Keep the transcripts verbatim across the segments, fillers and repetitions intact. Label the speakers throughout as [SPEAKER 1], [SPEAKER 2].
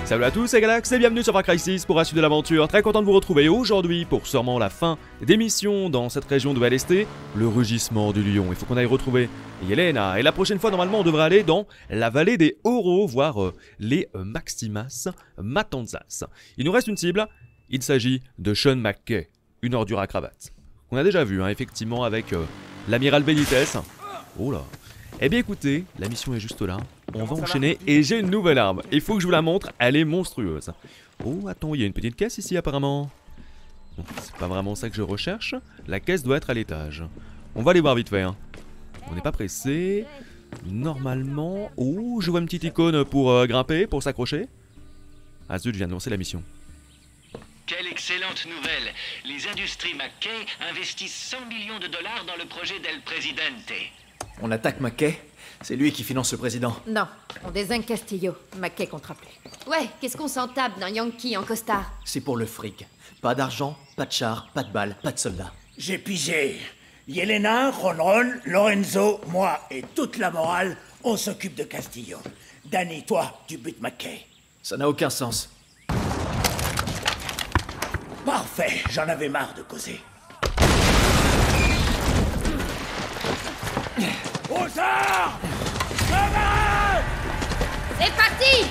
[SPEAKER 1] Salut à tous, c'est Galax et bienvenue sur Far Cry six pour la suite de l'aventure. Très content de vous retrouver aujourd'hui pour sûrement la fin des missions dans cette région de L S T, le rugissement du lion. Il faut qu'on aille retrouver Yelena. Et la prochaine fois, normalement, on devrait aller dans la vallée des Oros, voir euh, les euh, Maximas Matanzas. Il nous reste une cible, il s'agit de Sean McKay, une ordure à cravate. On a déjà vu, hein, effectivement, avec euh, l'amiral Benitez. Oh là. Eh bien écoutez, la mission est juste là, on va enchaîner et j'ai une nouvelle arme. Il faut que je vous la montre, elle est monstrueuse. Oh attends, il y a une petite caisse ici apparemment. Bon, c'est pas vraiment ça que je recherche, la caisse doit être à l'étage. On va aller voir vite fait, hein. On n'est pas pressé. Normalement... Oh, je vois une petite icône pour euh, grimper, pour s'accrocher. Ah zut, je viens de lancer la mission.
[SPEAKER 2] Quelle excellente nouvelle! Les industries McKay investissent cent millions de dollars dans le projet d'El Presidente.
[SPEAKER 3] On attaque McKay? C'est lui qui finance le président.
[SPEAKER 4] Non, on désigne Castillo. McKay comptera plus.
[SPEAKER 5] Ouais, qu'est-ce qu'on s'en tape d'un Yankee en costard?
[SPEAKER 3] C'est pour le fric. Pas d'argent, pas de char, pas de balles, pas de soldats.
[SPEAKER 6] J'ai pigé. Yelena, Ronron, Lorenzo, moi et toute la morale, on s'occupe de Castillo. Danny, toi, tu butes McKay.
[SPEAKER 3] Ça n'a aucun sens.
[SPEAKER 6] Parfait, j'en avais marre de causer. Aux armes!
[SPEAKER 5] C'est parti!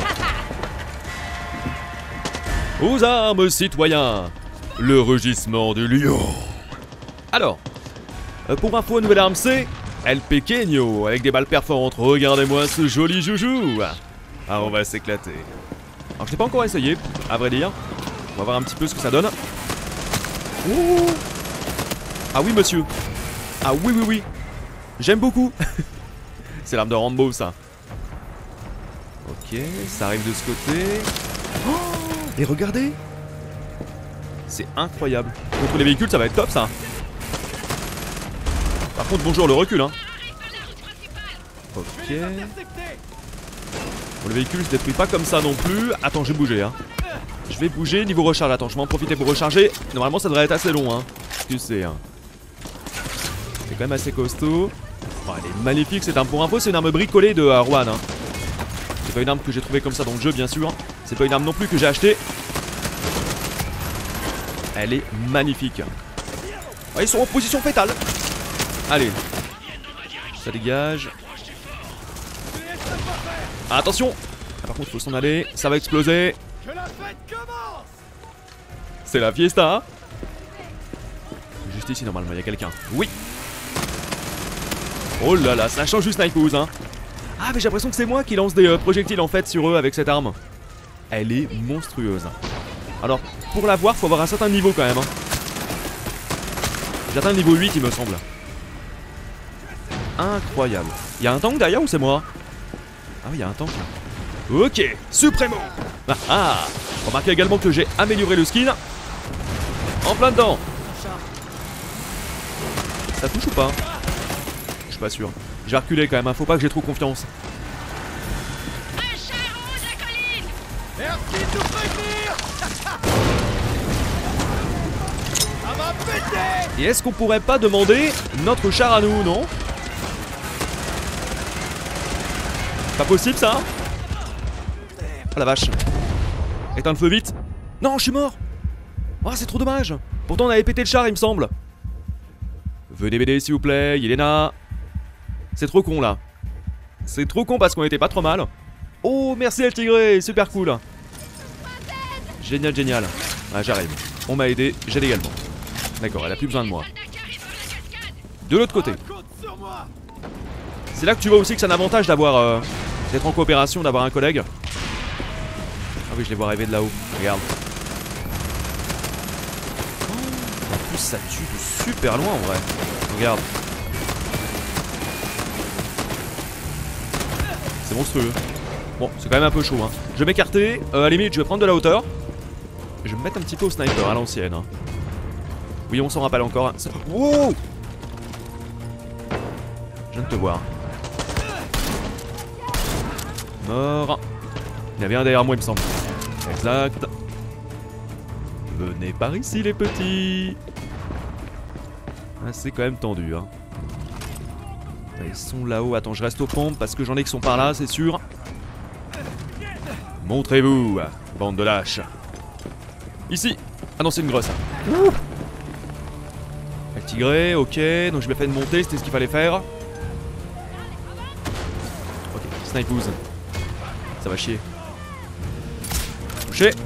[SPEAKER 1] Aux armes, citoyens! Le rugissement du lion. Alors, euh, pour info, nouvelle arme c'est El Pequeño, avec des balles perforantes. Regardez-moi ce joli joujou. Ah, on va s'éclater. Alors, je n'ai pas encore essayé, à vrai dire. On va voir un petit peu ce que ça donne. Ouh. Ah oui, monsieur. Ah oui, oui, oui. J'aime beaucoup. C'est l'arme de Rambo, ça. Ok, ça arrive de ce côté. Oh, et regardez. C'est incroyable. Contre les véhicules, ça va être top, ça. Par contre, bonjour le recul, hein. Ok. Bon, le véhicule se détruit pas comme ça non plus. Attends, je vais bouger, hein. Je vais bouger niveau recharge. Attends, je vais en profiter pour recharger. Normalement, ça devrait être assez long, hein. Tu sais, hein. C'est quand même assez costaud. Oh, elle est magnifique cette arme. Pour info, c'est une arme bricolée de uh, Juan, hein. C'est pas une arme que j'ai trouvée comme ça dans le jeu, bien sûr. C'est pas une arme non plus que j'ai achetée. Elle est magnifique. Oh, ils sont en position fétale. Allez. Ça dégage. Ah, attention. Ah, par contre, il faut s'en aller. Ça va exploser. C'est la fiesta, hein. Juste ici, normalement, il y a quelqu'un. Oui. Oh là là, ça change du snipeuse, hein. Ah, mais j'ai l'impression que c'est moi qui lance des euh, projectiles en fait sur eux avec cette arme. Elle est monstrueuse. Alors, pour la voir, faut avoir un certain niveau quand même, hein. J'atteins le niveau huit, il me semble. Incroyable. Il y a un tank derrière ou c'est moi? Ah oui, il y a un tank là. Ok, Supremo. Ah ah. Remarquez également que j'ai amélioré le skin. En plein dedans. Ça touche ou pas? Je suis pas sûr. Je vais reculer quand même, hein. Faut pas que j'ai trop confiance.
[SPEAKER 5] Un char en haut de la colline!
[SPEAKER 7] Merci de nous prévenir. Ça va péter.
[SPEAKER 1] Et est-ce qu'on pourrait pas demander notre char à nous, non? Pas possible ça? Oh la vache. Éteins le feu vite. Non, je suis mort. Oh, c'est trop dommage. Pourtant on avait pété le char, il me semble. Venez m'aider s'il vous plaît, Yelena. C'est trop con là. C'est trop con parce qu'on était pas trop mal. Oh, merci El Tigré, super cool. Génial, génial. Ah, j'arrive. On m'a aidé, j'aide également. D'accord, elle a plus besoin de moi. De l'autre côté. C'est là que tu vois aussi que c'est un avantage d'avoir... Euh, d'être en coopération, d'avoir un collègue. Ah oui, je les vois arriver de là-haut. Regarde. Oh, en plus, ça tue de super loin en vrai. Regarde. C'est monstrueux. Bon, c'est quand même un peu chaud, hein. Je vais m'écarter. Euh, à la limite, je vais prendre de la hauteur. Je vais me mettre un petit peu au sniper à l'ancienne, hein. Oui, on s'en rappelle encore. Hein. Wow! Je viens de te voir. Mort. Il y avait un derrière moi, il me semble. Exact. Venez par ici, les petits. Ah, c'est quand même tendu, hein. Ils sont là-haut. Attends, je reste aux pompes parce que j'en ai qui sont par là, c'est sûr. Montrez-vous, bande de lâches. Ici. Ah non, c'est une grosse. Ouh. Le tigré, ok. Donc j'ai bien fait de monter, c'était ce qu'il fallait faire. Ok, snipeuse. Ça va chier. Touché.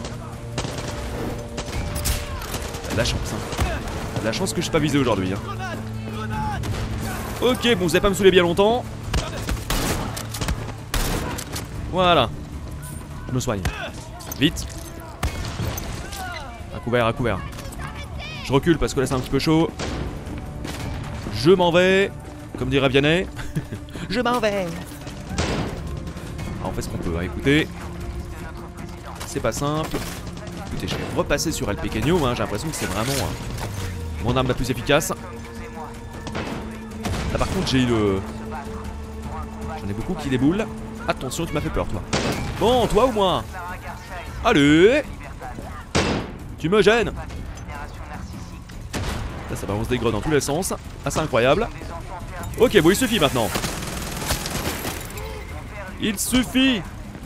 [SPEAKER 1] T'as de la chance, hein. T'as de la chance que je suis pas visé aujourd'hui, hein. Ok, bon, vous allez pas me saouler bien longtemps. Voilà. Je me soigne. Vite. À couvert, à couvert. Je recule parce que là c'est un petit peu chaud. Je m'en vais. Comme dirait Vianney. Je m'en vais. Ah, on fait ce qu'on peut, hein. Écoutez. C'est pas simple. Écoutez, je vais repasser sur El Pequeño, hein. J'ai l'impression que c'est vraiment hein, mon arme la plus efficace. Là par contre j'ai eu le... J'en ai beaucoup qui déboulent. Attention, tu m'as fait peur toi. Bon, toi ou moi? Allez. Tu me gênes. Là ça balance des grenades dans tous les sens. Ah c'est incroyable. Ok, bon il suffit maintenant. Il suffit.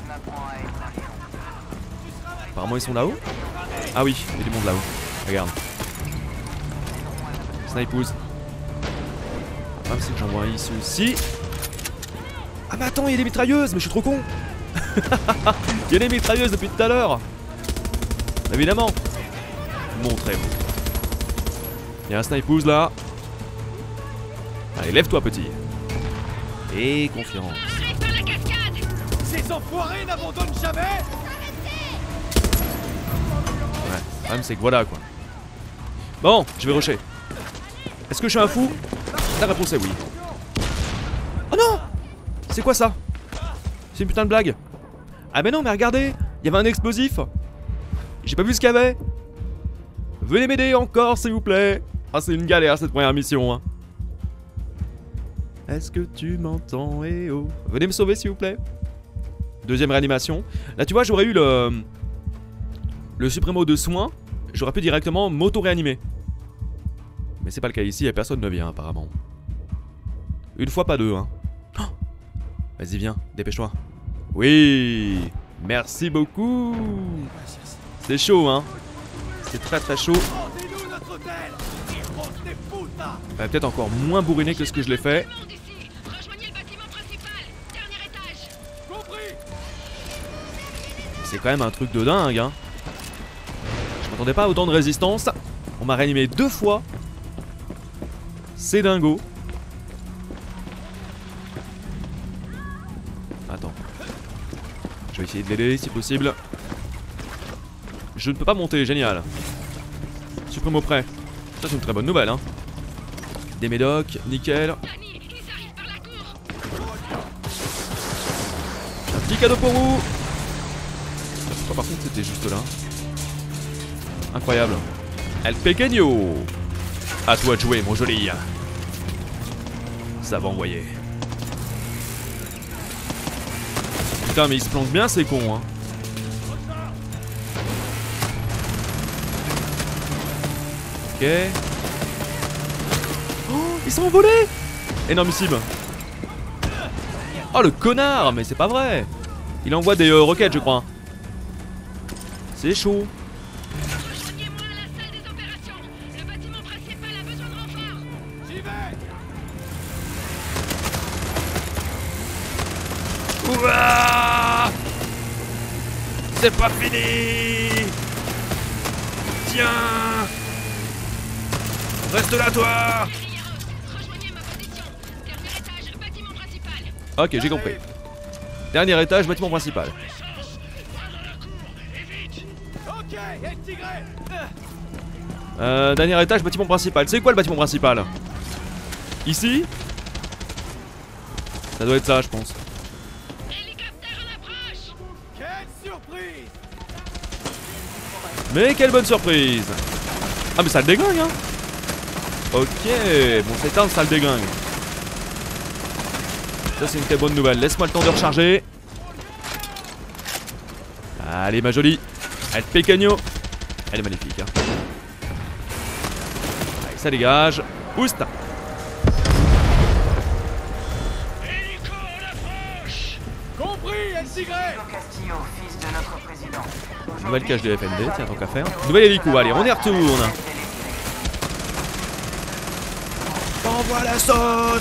[SPEAKER 1] Apparemment ils sont là-haut. Ah oui, il y a du monde là-haut. Regarde. Snipeuse. Ah c'est que j'en vois ici aussi. Ah mais attends, il y a des mitrailleuses, mais je suis trop con. Il y a des mitrailleuses depuis tout à l'heure. Évidemment. Montrez-vous. Il y a un snipeuse là. Allez, lève-toi petit. Et confiance.
[SPEAKER 7] Ces enfoirés n'abandonnent jamais.
[SPEAKER 1] Ouais, le problème c'est que voilà quoi. Bon, je vais rusher. Est-ce que je suis un fou? La réponse est oui. Oh non! C'est quoi ça? C'est une putain de blague. Ah mais non, mais regardez, il y avait un explosif. J'ai pas vu ce qu'il y avait. Venez m'aider encore s'il vous plaît. Ah c'est une galère cette première mission hein. Est-ce que tu m'entends? Eh oh. Venez me sauver s'il vous plaît. Deuxième réanimation. Là tu vois j'aurais eu le... Le suprémo de soins. J'aurais pu directement m'auto-réanimer. Mais c'est pas le cas ici, et personne ne vient apparemment. Une fois pas deux hein. Oh, vas-y viens, dépêche-toi. Oui. Merci beaucoup. C'est chaud hein. C'est très très chaud. Euh, Peut-être encore moins bourriné que ce que je l'ai fait. C'est quand même un truc de dingue hein. Je m'attendais pas à autant de résistance. On m'a réanimé deux fois. C'est dingo. Attends. Je vais essayer de l'aider si possible. Je ne peux pas monter, génial. Supprimo prêt. Ça c'est une très bonne nouvelle hein. Des médocs, nickel. Un petit cadeau pour vous. Oh, par contre c'était juste là. Incroyable. El Pequeño. À toi de jouer mon joli. Ça va envoyer. Putain mais il se planque bien c'est con hein. Ok. Oh, ils sont envolés. Énormissime. Oh le connard. Mais c'est pas vrai. Il envoie des euh, roquettes je crois. C'est chaud. Ouah, c'est pas fini. Tiens. Reste là toi. Ok j'ai compris. Dernier étage, bâtiment principal. Euh, dernier étage, bâtiment principal. C'est quoi le bâtiment principal? Ici? Ça doit être ça je pense. Mais quelle bonne surprise. Ah mais ça le déglingue hein. Ok, bon c'est un ça le déglingue. Ça c'est une très bonne nouvelle, laisse-moi le temps de recharger. Allez ma jolie. El Pequeño. Elle est magnifique hein. Allez ça dégage. Oust.
[SPEAKER 7] Compris, El Tigre!
[SPEAKER 8] Castillo, fils de notre président.
[SPEAKER 1] Nouvelle cage de F N D, tiens, tant qu'à faire. Nouvel hélico, allez, on y retourne. Envoie la sauce.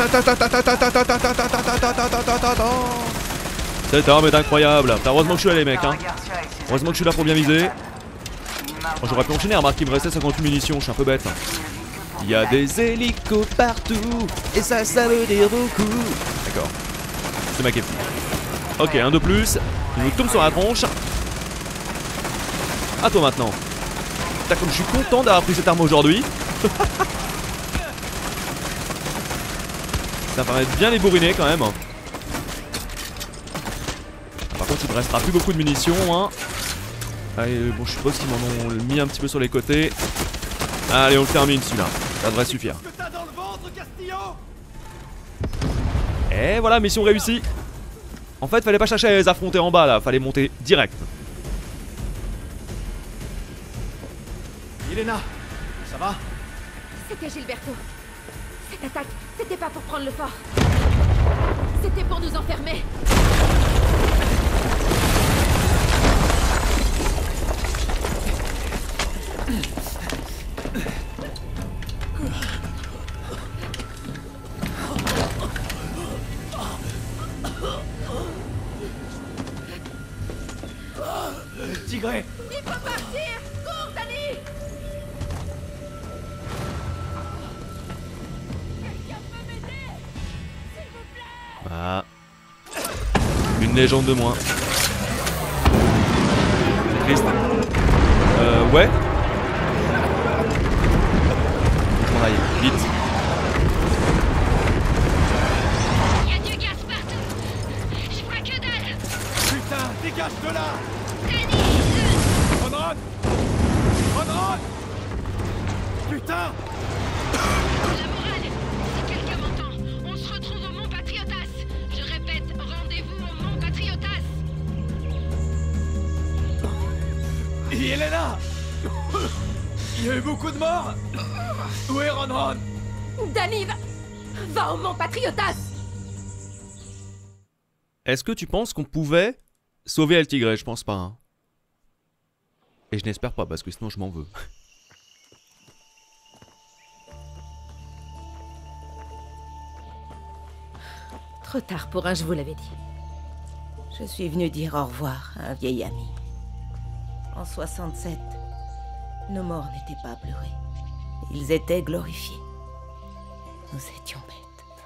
[SPEAKER 1] Cette arme est incroyable. Heureusement que je suis là, les mecs, hein. Heureusement que je suis là pour bien viser. Oh, j'aurais pu enchaîner, remarque, il me restait cinquante munitions, je suis un peu bête. Il y a des hélicos partout, et ça, ça veut dire beaucoup. D'accord. C'est ma képi. Ok, un de plus. Il nous tombe sur la tronche. À toi maintenant. Putain, comme je suis content d'avoir pris cette arme aujourd'hui. Ça permet de bien les bourriner quand même. Par contre, il ne restera plus beaucoup de munitions, hein. Allez, bon, je suppose qu'ils m'en ont mis un petit peu sur les côtés. Allez, on le termine celui-là. Ça devrait suffire. Et voilà, mission réussie. En fait, fallait pas chercher à les affronter en bas là, fallait monter direct.
[SPEAKER 3] Yelena, ça va?
[SPEAKER 4] C'était Gilberto. Cette attaque, c'était pas pour prendre le fort. C'était pour nous enfermer.
[SPEAKER 3] Tigre!
[SPEAKER 4] Il faut partir! Cours, Danny! Quelqu'un peut m'aider? S'il vous plaît!
[SPEAKER 1] Ah. Une légende de moins. C'est triste. Euh, ouais. Bon, allez, vite.
[SPEAKER 5] Il y a du gaz partout. Je vois que dalle.
[SPEAKER 7] Putain, dégage de là!
[SPEAKER 5] Danny!
[SPEAKER 7] Ron! Ron! Putain!
[SPEAKER 5] La morale, si quelqu'un m'entend, on se retrouve au Mont Patriotas. Je répète, rendez-vous au Mont Patriotas.
[SPEAKER 7] Yelena! Il y a eu beaucoup de morts? Où est Ron Ron?
[SPEAKER 4] Danny, va... va au Mont Patriotas!
[SPEAKER 1] Est-ce que tu penses qu'on pouvait sauver El Tigre? Je pense pas. Hein. Et je n'espère pas parce que sinon je m'en veux.
[SPEAKER 4] Trop tard pour un, je vous l'avais dit. Je suis venu dire au revoir à un vieil ami. En soixante-sept, nos morts n'étaient pas pleurés. Ils étaient glorifiés. Nous étions bêtes.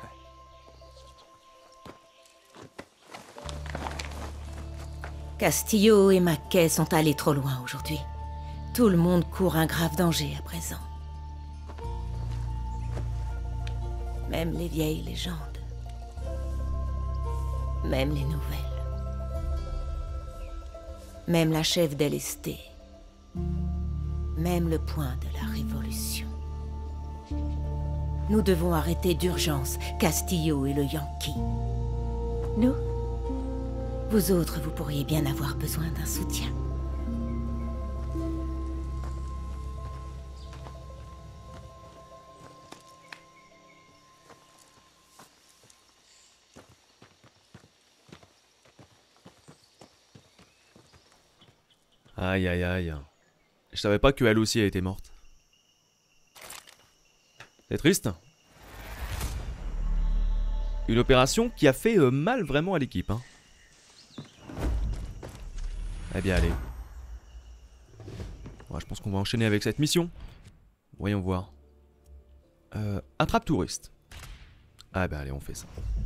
[SPEAKER 4] Castillo et Mackay sont allés trop loin aujourd'hui. Tout le monde court un grave danger à présent. Même les vieilles légendes. Même les nouvelles. Même la chef d'El Este. Même le point de la révolution. Nous devons arrêter d'urgence Castillo et le Yankee. Nous ? Vous autres, vous pourriez bien avoir besoin d'un soutien.
[SPEAKER 1] Aïe aïe aïe. Je savais pas qu'elle aussi a été morte. C'est triste. Une opération qui a fait euh, mal vraiment à l'équipe. Hein. Eh bien allez. Ouais, je pense qu'on va enchaîner avec cette mission. Voyons voir. Euh, attrape touriste. Ah bah allez, on fait ça.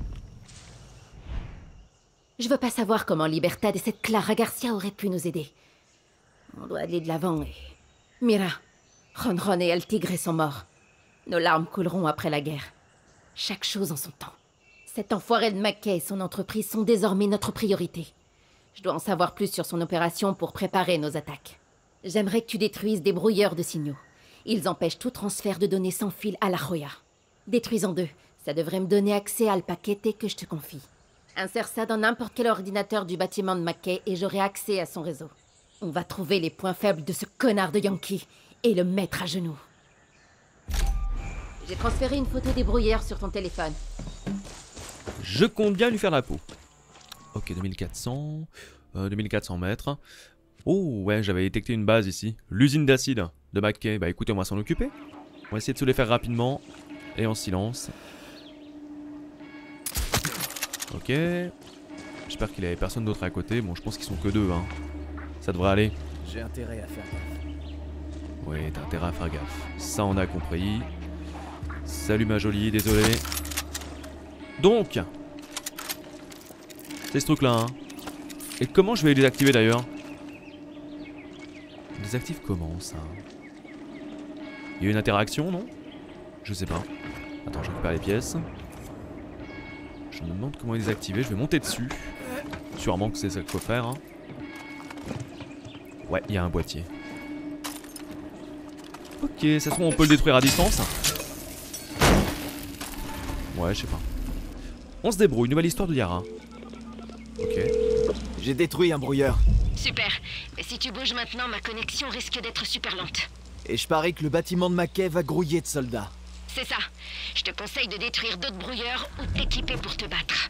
[SPEAKER 4] Je veux pas savoir comment Libertad et cette Clara Garcia auraient pu nous aider. On doit aller de l'avant et... Mira, Ron Ron et El Tigre sont morts. Nos larmes couleront après la guerre. Chaque chose en son temps. Cet enfoiré de Mackay et son entreprise sont désormais notre priorité. Je dois en savoir plus sur son opération pour préparer nos attaques. J'aimerais que tu détruises des brouilleurs de signaux. Ils empêchent tout transfert de données sans fil à la Joya. Détruisons-deux. Ça devrait me donner accès à le paquete que je te confie. Insère ça dans n'importe quel ordinateur du bâtiment de Mackay et j'aurai accès à son réseau. On va trouver les points faibles de ce connard de Yankee et le mettre à genoux. J'ai transféré une photo des brouilleurs sur ton téléphone.
[SPEAKER 1] Je compte bien lui faire la peau. Ok, deux mille quatre cents. Euh, deux mille quatre cents mètres. Oh, ouais, j'avais détecté une base ici. L'usine d'acide de McKay. Bah écoutez, on va s'en occuper. On va essayer de se les faire rapidement. Et en silence. Ok. J'espère qu'il n'y avait personne d'autre à côté. Bon, je pense qu'ils sont que deux, hein. Ça devrait aller.
[SPEAKER 3] J'ai intérêt à faire gaffe.
[SPEAKER 1] Ouais, t'as intérêt à faire gaffe. Ça, on a compris. Salut ma jolie, désolé. Donc, c'est ce truc-là, hein. Et comment je vais les désactiver d'ailleurs? On désactive comment ça? Il y a une interaction, non? Je sais pas. Attends, je récupère les pièces. Je me demande comment les désactiver. Je vais monter dessus. Sûrement que c'est ça qu'il faut faire, hein. Ouais, il y a un boîtier. Ok, ça se trouve on peut le détruire à distance. Ouais, je sais pas. On se débrouille, nouvelle histoire de Yara. Ok.
[SPEAKER 3] J'ai détruit un brouilleur.
[SPEAKER 5] Super. Mais si tu bouges maintenant, ma connexion risque d'être super lente.
[SPEAKER 3] Et je parie que le bâtiment de McKay va grouiller de soldats.
[SPEAKER 5] C'est ça. Je te conseille de détruire d'autres brouilleurs ou t'équiper pour te battre.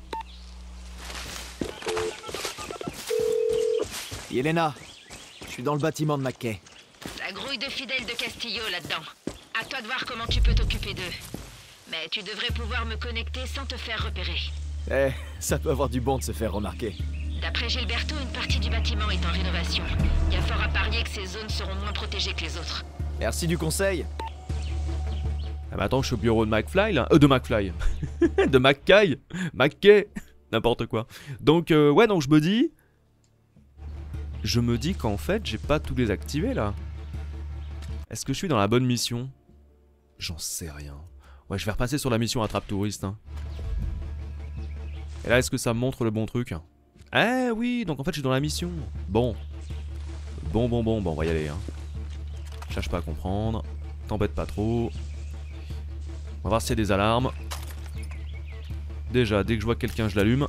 [SPEAKER 3] Yelena, je suis dans le bâtiment de McKay.
[SPEAKER 5] Ça grouille de fidèles de Castillo là-dedans. À toi de voir comment tu peux t'occuper d'eux. Mais tu devrais pouvoir me connecter sans te faire repérer.
[SPEAKER 3] Eh, ça peut avoir du bon de se faire remarquer.
[SPEAKER 5] D'après Gilberto, une partie du bâtiment est en rénovation. Il y a fort à parier que ces zones seront moins protégées que les autres.
[SPEAKER 3] Merci du conseil.
[SPEAKER 1] Ah bah attends, je suis au bureau de McFly là. Euh, de McFly. De McKay. McKay. N'importe quoi. Donc, euh, ouais, donc je me dis... Je me dis qu'en fait, j'ai pas tout désactivé là. Est-ce que je suis dans la bonne mission? J'en sais rien. Ouais, je vais repasser sur la mission attrape touriste. Hein. Et là, est-ce que ça me montre le bon truc? Ah oui, donc en fait, je suis dans la mission. Bon. Bon, bon, bon, bon, on va y aller. Hein. Cherche pas à comprendre. T'embête pas trop. On va voir s'il y a des alarmes. Déjà, dès que je vois quelqu'un, je l'allume.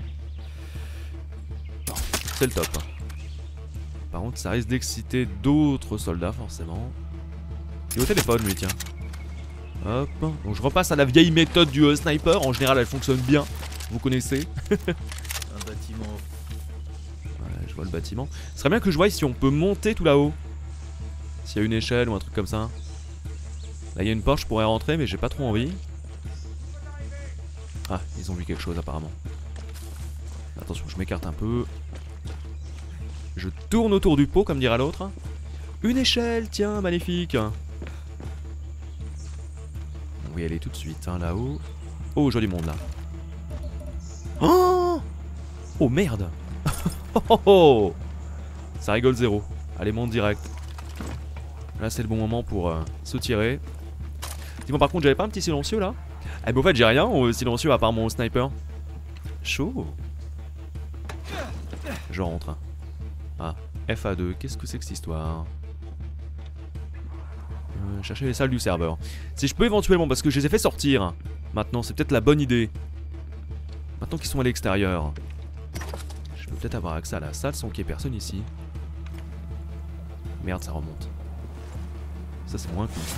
[SPEAKER 1] C'est le top. Par contre, ça risque d'exciter d'autres soldats, forcément. Il est au téléphone, lui, tiens. Hop. Donc, je repasse à la vieille méthode du euh, sniper. En général, elle fonctionne bien. Vous connaissez.
[SPEAKER 3] Un bâtiment.
[SPEAKER 1] Ouais, je vois le bâtiment. Ce serait bien que je voie si on peut monter tout là-haut. S'il y a une échelle ou un truc comme ça. Là, il y a une porte, je pourrais rentrer, mais j'ai pas trop envie. Ah, ils ont vu quelque chose, apparemment. Attention, je m'écarte un peu. Je tourne autour du pot, comme dira l'autre. Une échelle, tiens, magnifique. On va y aller tout de suite, hein, là-haut. Oh, joli monde, là. Oh, oh merde. Oh, oh, oh. Ça rigole zéro. Allez, monte direct. Là, c'est le bon moment pour euh, se tirer. Dis-moi, par contre, j'avais pas un petit silencieux, là? Eh ben, en fait, j'ai rien au silencieux à part mon sniper. Chaud. Je rentre. Ah, F A deux, qu'est-ce que c'est que cette histoire? euh, Chercher les salles du serveur. Si je peux éventuellement, parce que je les ai fait sortir. Maintenant, c'est peut-être la bonne idée. Maintenant qu'ils sont à l'extérieur. Je peux peut-être avoir accès à la salle sans qu'il y ait personne ici. Merde, ça remonte. Ça, c'est moins cool.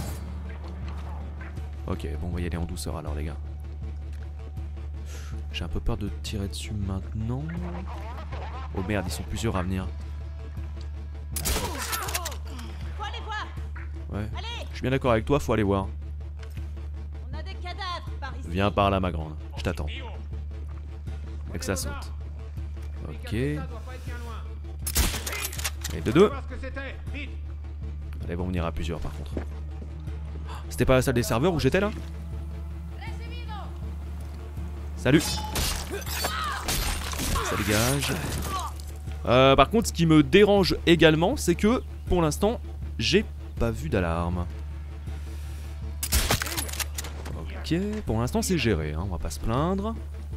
[SPEAKER 1] Ok, bon, on va y aller en douceur alors, les gars. J'ai un peu peur de tirer dessus maintenant. Oh merde, ils sont plusieurs à venir. Ouais, je suis bien d'accord avec toi, faut aller voir. Viens par là, ma grande, je t'attends. Et que ça saute. Ok. Et de deux. Allez, bon, on ira à plusieurs par contre. C'était pas la salle des serveurs où j'étais là? Salut. Ça dégage. Euh, par contre, ce qui me dérange également, c'est que pour l'instant, j'ai pas vu d'alarme. Ok, pour l'instant, c'est géré, hein, on va pas se plaindre.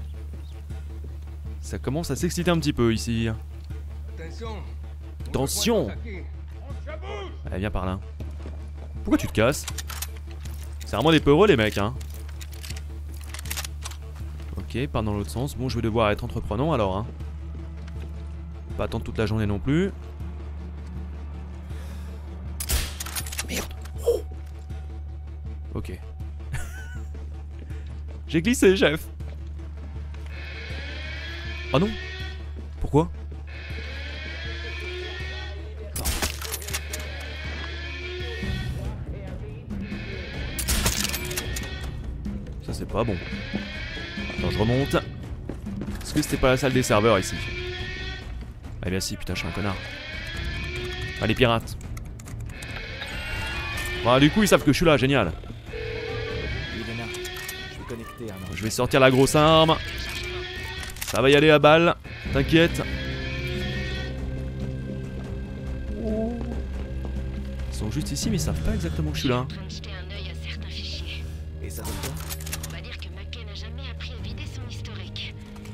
[SPEAKER 1] Ça commence à s'exciter un petit peu ici. Attention. Allez, viens par là. Pourquoi tu te casses? C'est vraiment des peureux, les mecs, hein. Ok, part dans l'autre sens. Bon, je vais devoir être entreprenant alors, hein. Pas attendre toute la journée non plus. Merde. Oh. Ok. J'ai glissé, chef. Oh non. Pourquoi? Ça c'est pas bon. Attends, je remonte. Est-ce que c'était pas la salle des serveurs ici? Ah bien si, putain, je suis un connard. Ah, les pirates. Bon, du coup, ils savent que je suis là, génial. Je vais sortir la grosse arme. Ça va y aller à balle, t'inquiète. Ils sont juste ici, mais ils savent pas exactement que je suis là.
[SPEAKER 5] Et ça donne quoi? On va dire que Mackay n'a jamais appris à vider son historique.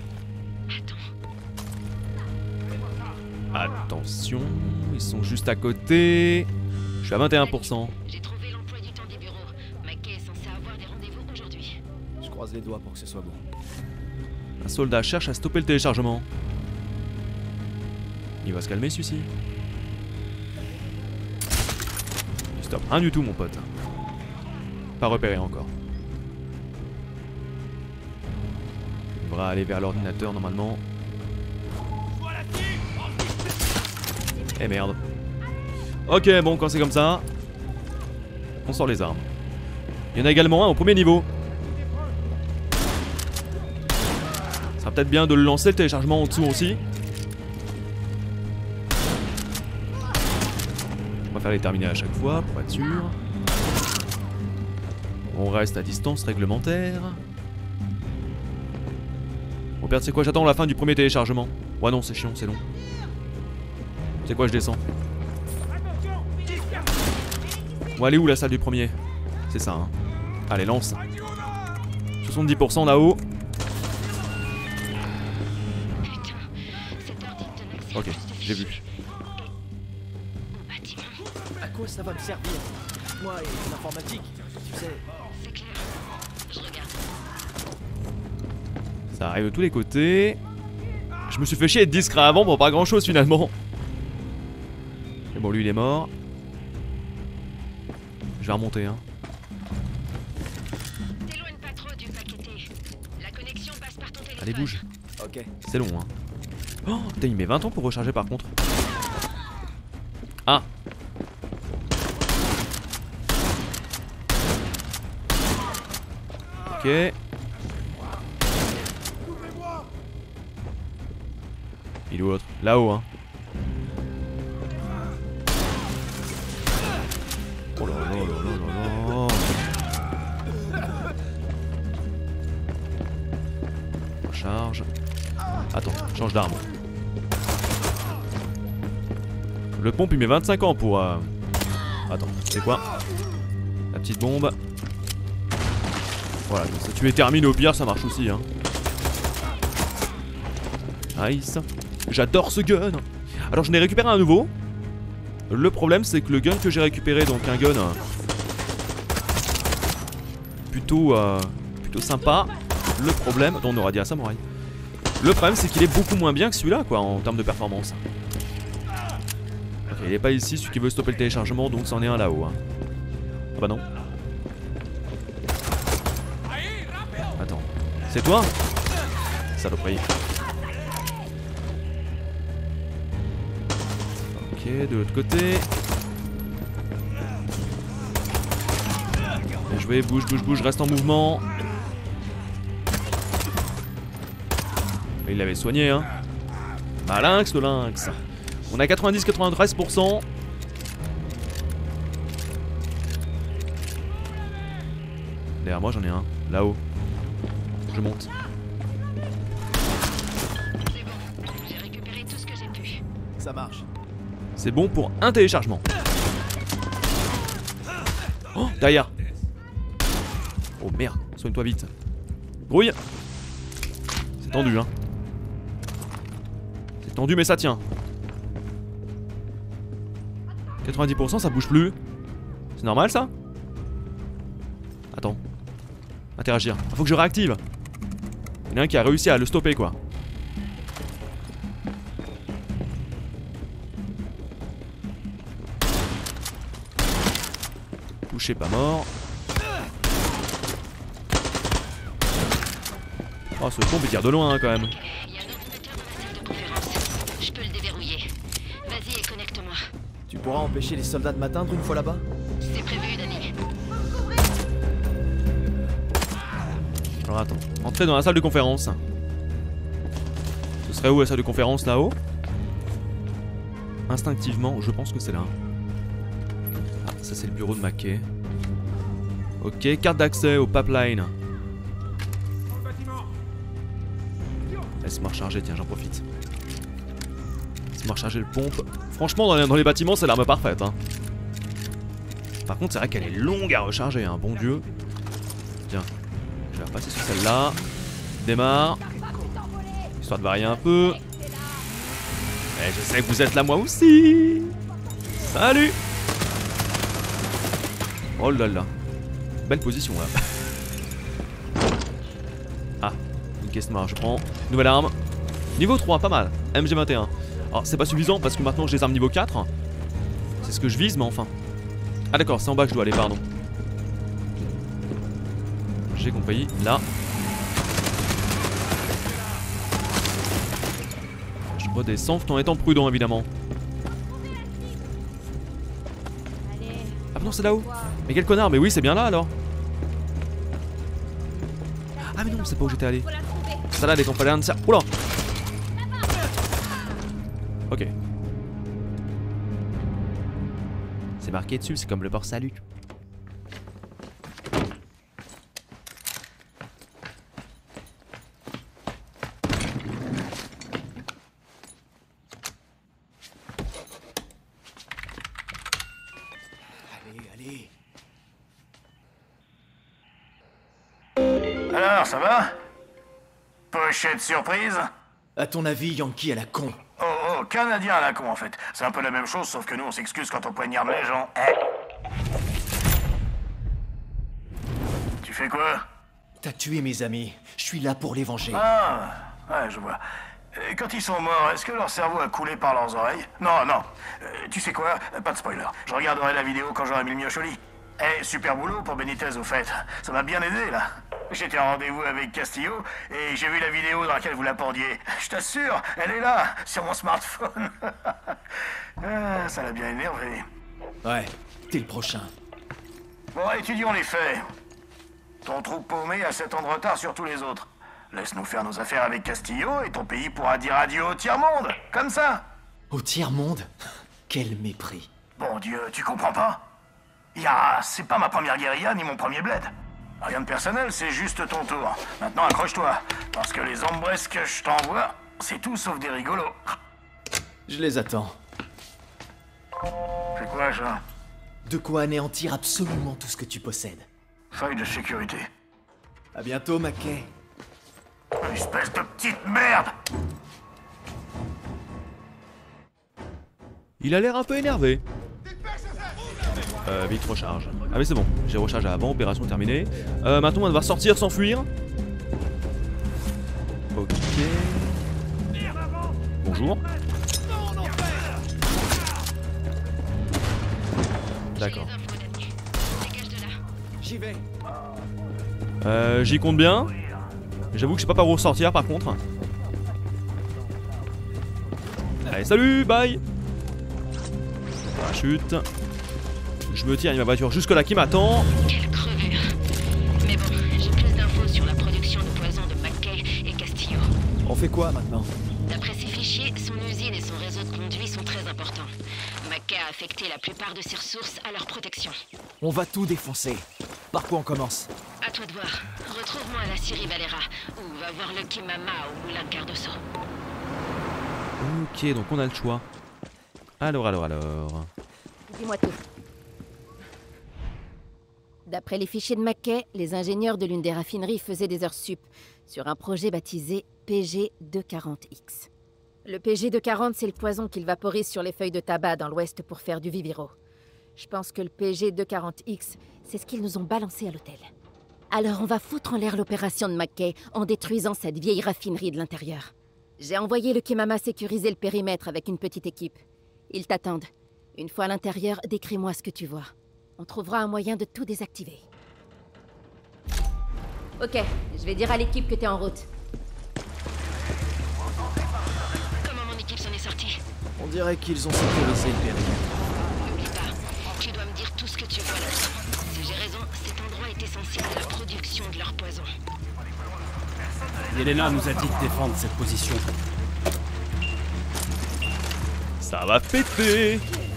[SPEAKER 5] Attends.
[SPEAKER 1] Attention, ils sont juste à côté. Je suis à vingt et un pour cent.
[SPEAKER 5] J'ai trouvé l'emploi du temps des bureaux. Mackay est censé avoir des rendez-vous aujourd'hui.
[SPEAKER 7] Je croise les doigts pour que ce soit bon.
[SPEAKER 1] Un soldat cherche à stopper le téléchargement. Il va se calmer celui-ci. Stop, rien du tout mon pote. Pas repéré encore. Il devra aller vers l'ordinateur normalement. Eh merde. Ok, bon, quand c'est comme ça, on sort les armes. Il y en a également un au premier niveau. Ça sera peut-être bien de le lancer le téléchargement en dessous aussi. Je préfère les terminer à chaque fois pour être sûr. On reste à distance réglementaire. Bon, perdre, c'est quoi? J'attends la fin du premier téléchargement. Ouais, non, c'est chiant, c'est long. C'est quoi, je descends? Bon, elle est où la salle du premier? C'est ça, hein. Allez, lance. soixante-dix pour cent là-haut. Ok, j'ai vu.
[SPEAKER 3] À quoi ça va me servir? Moi et l'informatique, tu sais.
[SPEAKER 5] C'est clair. Je regarde.
[SPEAKER 1] Ça arrive de tous les côtés. Je me suis fait chier être discret avant pour pas grand chose finalement. Mais bon, lui il est mort. Je vais remonter, hein.
[SPEAKER 5] T'éloigne pas trop du paqueté. La connexion passe par ton téléphone.
[SPEAKER 1] Allez, bouge.
[SPEAKER 7] Ok.
[SPEAKER 1] C'est long, hein. Oh, putain, il met vingt ans pour recharger par contre. Ah. Ok. Il est où l'autre? Là-haut, hein. Oh là là là là là là. Recharge. Attends, change d'arme. Le pompe il met vingt-cinq ans pour... Euh... Attends, c'est quoi? La petite bombe. Voilà, donc ça tu es terminé au pire, ça marche aussi, hein. Nice. J'adore ce gun. Alors j'en ai récupéré un nouveau. Le problème c'est que le gun que j'ai récupéré, donc un gun euh, plutôt euh, plutôt sympa. Le problème, attends, on aurait dit un samouraï. Le problème c'est qu'il est beaucoup moins bien que celui-là quoi en termes de performance. Ok, il est pas ici, celui qui veut stopper le téléchargement, donc c'en est un là-haut. Hein. Ah bah non. Attends, c'est toi? Saloperie. Ok, de l'autre côté. Bien joué, bouge, bouge, bouge, reste en mouvement. Il l'avait soigné, hein. Ah, lynx, le lynx. On a quatre-vingt-dix à quatre-vingt-treize pour cent. Derrière moi, j'en ai un. Là-haut. Je monte.
[SPEAKER 5] C'est bon. J'ai récupéré tout ce que j'ai pu.
[SPEAKER 7] Ça marche.
[SPEAKER 1] C'est bon pour un téléchargement. Oh, derrière. Oh merde, soigne-toi vite. Grouille. C'est tendu, hein. C'est tendu, mais ça tient. quatre-vingt-dix pour cent, ça bouge plus. C'est normal, ça? Attends. Interagir. Ah, faut que je réactive. Il y en a un qui a réussi à le stopper, quoi. Touché, pas mort. Oh, ce pompe il tire de loin hein, quand même.
[SPEAKER 5] Il y a un ordinateur dans la salle de conférence. Vas-y et connecte-moi.
[SPEAKER 3] Tu pourras empêcher les soldats de m'atteindre une fois là-bas?
[SPEAKER 5] C'est prévu, Danny.
[SPEAKER 1] Alors attends, entrer dans la salle de conférence. Ce serait où la salle de conférence là-haut? Instinctivement, je pense que c'est là. Ah, ça c'est le bureau de Mackay. Ok, carte d'accès au pipeline. Laisse-moi recharger, tiens, j'en profite. Laisse-moi recharger le pompe. Franchement, dans les, dans les bâtiments, c'est l'arme parfaite. Hein. Par contre, c'est vrai qu'elle est longue à recharger, hein, bon Dieu. Tiens, je vais repasser sur celle-là. Démarre. Histoire de varier un peu. Et je sais que vous êtes là moi aussi. Salut. Oh là là. Belle position là. Ah, une caisse noire, je prends. Nouvelle arme. Niveau trois, pas mal. M G vingt et un. Alors c'est pas suffisant parce que maintenant j'ai les armes niveau quatre. C'est ce que je vise, mais enfin. Ah d'accord, c'est en bas que je dois aller, pardon. J'ai compris, là. Je redescends tout en étant prudent évidemment. Ah non, c'est là-haut. Mais quel connard, mais oui, c'est bien là alors. Ah mais non, c'est pas où j'étais allé. Ça là, les conferences. Oula. Ok. C'est marqué dessus, c'est comme le port salut.
[SPEAKER 3] Allez, allez.
[SPEAKER 6] Alors, ça va? Pochette surprise?
[SPEAKER 3] À ton avis, Yankee à la con?
[SPEAKER 6] Oh, oh, Canadien à la con en fait. C'est un peu la même chose, sauf que nous on s'excuse quand on poignarde les gens. Eh. Tu fais quoi?
[SPEAKER 3] T'as tué mes amis. Je suis là pour les venger.
[SPEAKER 6] Ah, ouais, je vois. Et quand ils sont morts, est-ce que leur cerveau a coulé par leurs oreilles? Non, non. Euh, tu sais quoi? Pas de spoiler. Je regarderai la vidéo quand j'aurai mis le mioche au lit. Eh, super boulot pour Benitez au fait. Ça m'a bien aidé là. J'étais en rendez-vous avec Castillo et j'ai vu la vidéo dans laquelle vous la pendiez. Je t'assure, elle est là, sur mon smartphone. Ah, ça l'a bien énervé.
[SPEAKER 3] Ouais, t'es le prochain.
[SPEAKER 6] Bon, étudions les faits. Ton trou paumé a sept ans de retard sur tous les autres. Laisse-nous faire nos affaires avec Castillo et ton pays pourra dire adieu au tiers-monde. Comme ça.
[SPEAKER 3] Au tiers-monde? Quel mépris.
[SPEAKER 6] Bon Dieu, tu comprends pas? Ya, c'est pas ma première guérilla ni mon premier bled. Rien de personnel, c'est juste ton tour. Maintenant, accroche-toi. Parce que les hombres que je t'envoie, c'est tout sauf des rigolos.
[SPEAKER 3] Je les attends.
[SPEAKER 6] C'est quoi, ça?
[SPEAKER 3] De quoi anéantir absolument tout ce que tu possèdes.
[SPEAKER 6] Faille de sécurité.
[SPEAKER 3] À bientôt, Mackay.
[SPEAKER 6] Espèce de petite merde!
[SPEAKER 1] Il a l'air un peu énervé. Euh, vite recharge. Ah mais c'est bon, j'ai rechargé avant, opération terminée. Euh, maintenant on va devoir sortir, s'enfuir. Ok. Bonjour. D'accord.
[SPEAKER 3] J'y vais.
[SPEAKER 1] Euh, j'y compte bien. J'avoue que je sais pas par où ressortir par contre. Allez, salut, bye. Parachute. Je me tiens, il y a ma voiture jusque là qui m'attend.
[SPEAKER 5] Quelle crevure. Mais bon, j'ai plus d'infos sur la production de poison de Mackay et Castillo.
[SPEAKER 3] On fait quoi maintenant?
[SPEAKER 5] D'après ses fichiers, son usine et son réseau de conduits sont très importants. Mackay a affecté la plupart de ses ressources à leur protection.
[SPEAKER 3] On va tout défoncer. Par quoi on commence?
[SPEAKER 5] À toi de voir. Retrouve-moi à la Syrie Valera, ou va voir le Kimama au moulin Cardoso.
[SPEAKER 1] Ok, donc on a le choix. Alors, alors, alors.
[SPEAKER 4] Dis-moi tout. D'après les fichiers de Mackay, les ingénieurs de l'une des raffineries faisaient des heures sup sur un projet baptisé P G deux cent quarante X. Le P G deux cent quarante, c'est le poison qu'ils vaporisent sur les feuilles de tabac dans l'ouest pour faire du Viviro. Je pense que le P G deux cent quarante X, c'est ce qu'ils nous ont balancé à l'hôtel. Alors on va foutre en l'air l'opération de Mackay en détruisant cette vieille raffinerie de l'intérieur. J'ai envoyé le Kimama sécuriser le périmètre avec une petite équipe. Ils t'attendent. Une fois à l'intérieur, décris-moi ce que tu vois. On trouvera un moyen de tout désactiver. Ok, je vais dire à l'équipe que t'es en route.
[SPEAKER 5] Comment mon équipe s'en est sortie?
[SPEAKER 3] On dirait qu'ils ont sécurisé le périmètre.
[SPEAKER 5] N'oublie pas, tu dois me dire tout ce que tu vois là-dedans. Si j'ai raison, cet endroit est essentiel à la production de leur poison.
[SPEAKER 9] Yelena nous a dit de défendre cette position.
[SPEAKER 1] Ça va péter.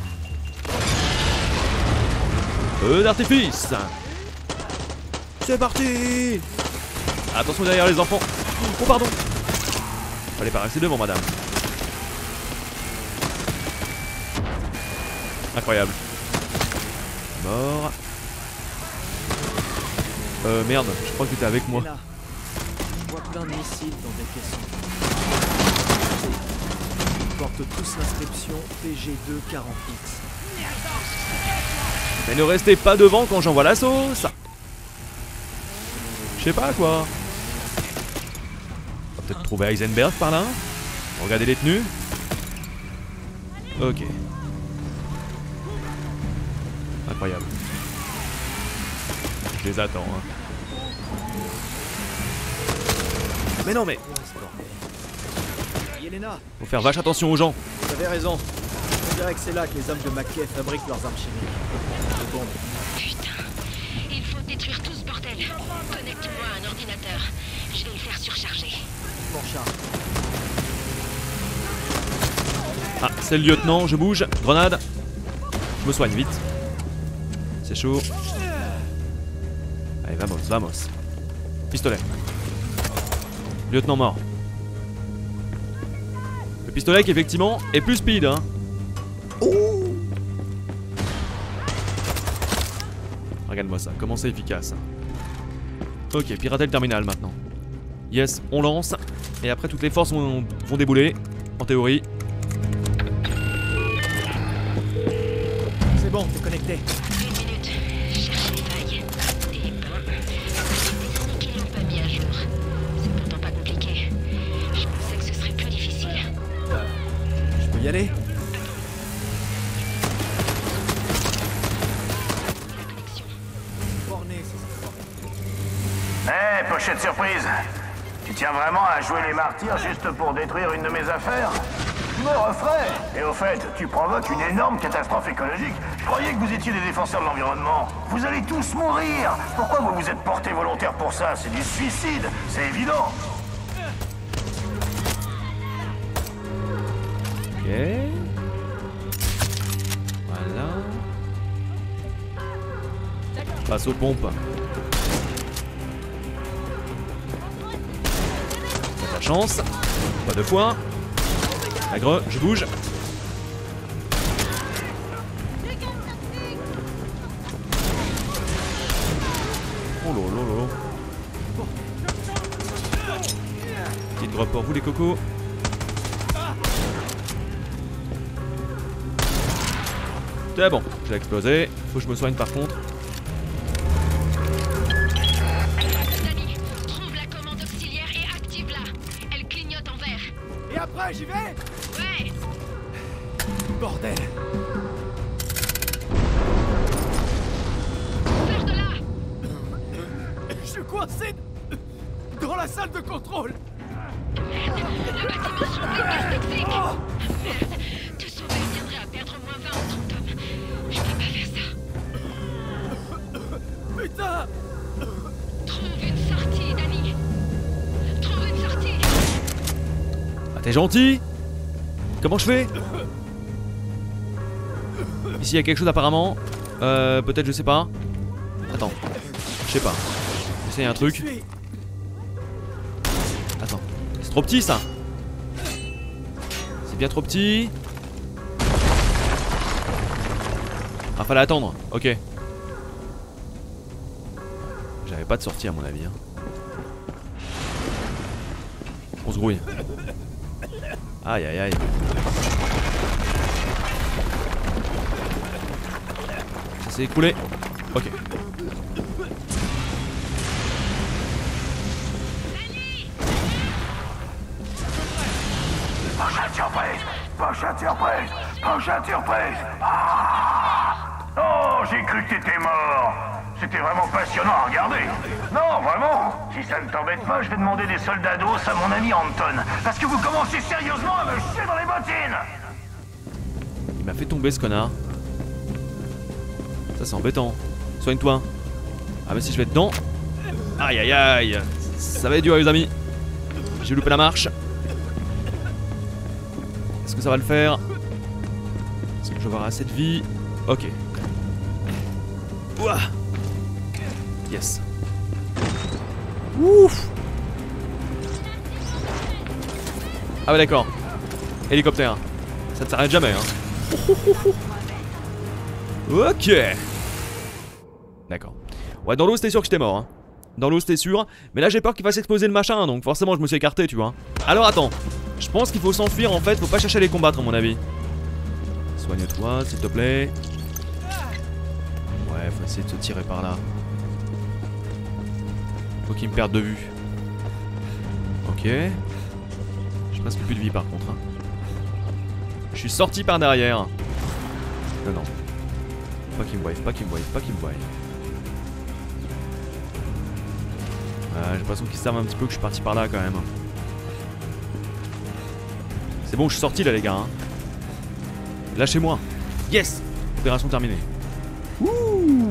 [SPEAKER 1] Feu d'artifice. C'est parti. Attention derrière les enfants. Oh pardon. Fallait pas rester devant madame. Incroyable. Mort. Euh merde, je crois que tu étais avec moi.
[SPEAKER 3] Là, je vois plein de missiles dans des caissons. Ils portent tous l'inscription P G deux quarante X.
[SPEAKER 1] Mais ne restez pas devant quand j'envoie la sauce. Je sais pas quoi. On va peut-être trouver Heisenberg par là. Regardez les tenues. Ok. Incroyable. Je les attends. Hein. Mais non mais.
[SPEAKER 3] Yelena,
[SPEAKER 1] Faut faire vache attention aux gens.
[SPEAKER 3] vous avez raison. On dirait que c'est là que les hommes de Mackay fabriquent leurs armes chimiques. Les bombes.
[SPEAKER 5] Putain, il faut détruire tout ce bordel. Connecte-moi à un ordinateur. Je vais le faire surcharger.
[SPEAKER 3] Mon char.
[SPEAKER 1] Ah, c'est le lieutenant, je bouge. Grenade. Je me soigne vite. C'est chaud. Allez, vamos, vamos. Pistolet. Lieutenant mort. Le pistolet qui effectivement est plus speed, hein. Oh. Regarde-moi ça, comment c'est efficace. Ok, pirater le terminal maintenant. Yes, on lance. Et après toutes les forces vont, vont débouler. En théorie.
[SPEAKER 3] C'est bon, t'es connecté.
[SPEAKER 5] Une minute. Cherche les failles. Et ben, les techniques ils l'ont pas mis à jour. C'est pourtant pas compliqué. Je pensais que ce serait plus difficile.
[SPEAKER 3] Je peux y aller?
[SPEAKER 5] La connexion.
[SPEAKER 3] Borné, c'est ça.
[SPEAKER 6] Hé, pochette surprise. Tu tiens vraiment à jouer les martyrs juste pour détruire une de mes affaires? Je me referai. Et au fait, tu provoques une énorme catastrophe écologique. Je croyais que vous étiez des défenseurs de l'environnement. Vous allez tous mourir. Pourquoi vous vous êtes porté volontaire pour ça? C'est du suicide, c'est évident.
[SPEAKER 1] Ok. Voilà. Passe aux pompes. T'as de la chance. Pas deux fois. Agre, je bouge. Oh lolo lolo. Petite grotte pour vous les cocos. C'est bon, j'ai explosé. Faut que je me soigne par contre.
[SPEAKER 5] Danny, trouve la commande auxiliaire et active-la. Elle clignote en vert.
[SPEAKER 3] Et après, j'y vais?
[SPEAKER 5] Ouais.
[SPEAKER 3] Bordel.
[SPEAKER 5] Sors de là.
[SPEAKER 3] Je suis coincé dans la salle de contrôle.
[SPEAKER 5] Le bâtiment s'ouvre une gaz toxique. Merde. Te sauver viendrait à perdre moins vingt ou trente hommes. Je peux pas faire ça.
[SPEAKER 3] Putain.
[SPEAKER 5] Trouve une sortie, Danny. Trouve une sortie.
[SPEAKER 1] Ah t'es gentil. Comment je fais? Ici il y a quelque chose apparemment. Euh peut-être je sais pas. Attends. Je sais pas. J'essaye un truc. Attends. C'est trop petit ça. C'est bien trop petit. Ah fallait attendre. Ok. J'avais pas de sortie à mon avis. Hein. On se grouille. Aïe aïe aïe. Ça s'est écoulé. Ok.
[SPEAKER 6] Prochaine surprise. Prochaine surprise. Prochaine surprise. Ah. Oh, j'ai cru que t'étais mort. C'était vraiment passionnant à regarder. Non, vraiment. Si ça ne t'embête pas, je vais demander des soldats d'os à mon ami Anton. Parce que vous commencez sérieusement à me chier dans les bottines.
[SPEAKER 1] Il m'a fait tomber ce connard. Ça c'est embêtant. Soigne-toi. Ah mais si je vais dedans. Aïe aïe aïe. Ça va être dur les amis. J'ai loupé la marche. Est-ce que ça va le faire? Est-ce que je vais avoir assez de vie? Ok. Ouah. Yes. Ouf. Ah ouais d'accord. Hélicoptère. Ça ne s'arrête jamais hein. Ok. D'accord. Ouais dans l'eau c'était sûr que j'étais mort hein. Dans l'eau c'était sûr. Mais là j'ai peur qu'il fasse exploser le machin. Donc forcément je me suis écarté tu vois. Alors attends. Je pense qu'il faut s'enfuir en fait. Faut pas chercher à les combattre à mon avis. Soigne-toi s'il te plaît. Ouais faut essayer de se tirer par là. Faut qu'il me perde de vue. Ok. J'ai presque plus de vie par contre hein. Je suis sorti par derrière. Non non. Pas qu'il me voie, pas qu'il me voie, pas qu'il me voie. Euh, j'ai l'impression qu'ils savent un petit peu que je suis parti par là quand même. C'est bon, je suis sorti là les gars hein. Lâchez-moi. Yes. Opération terminée. Ouh.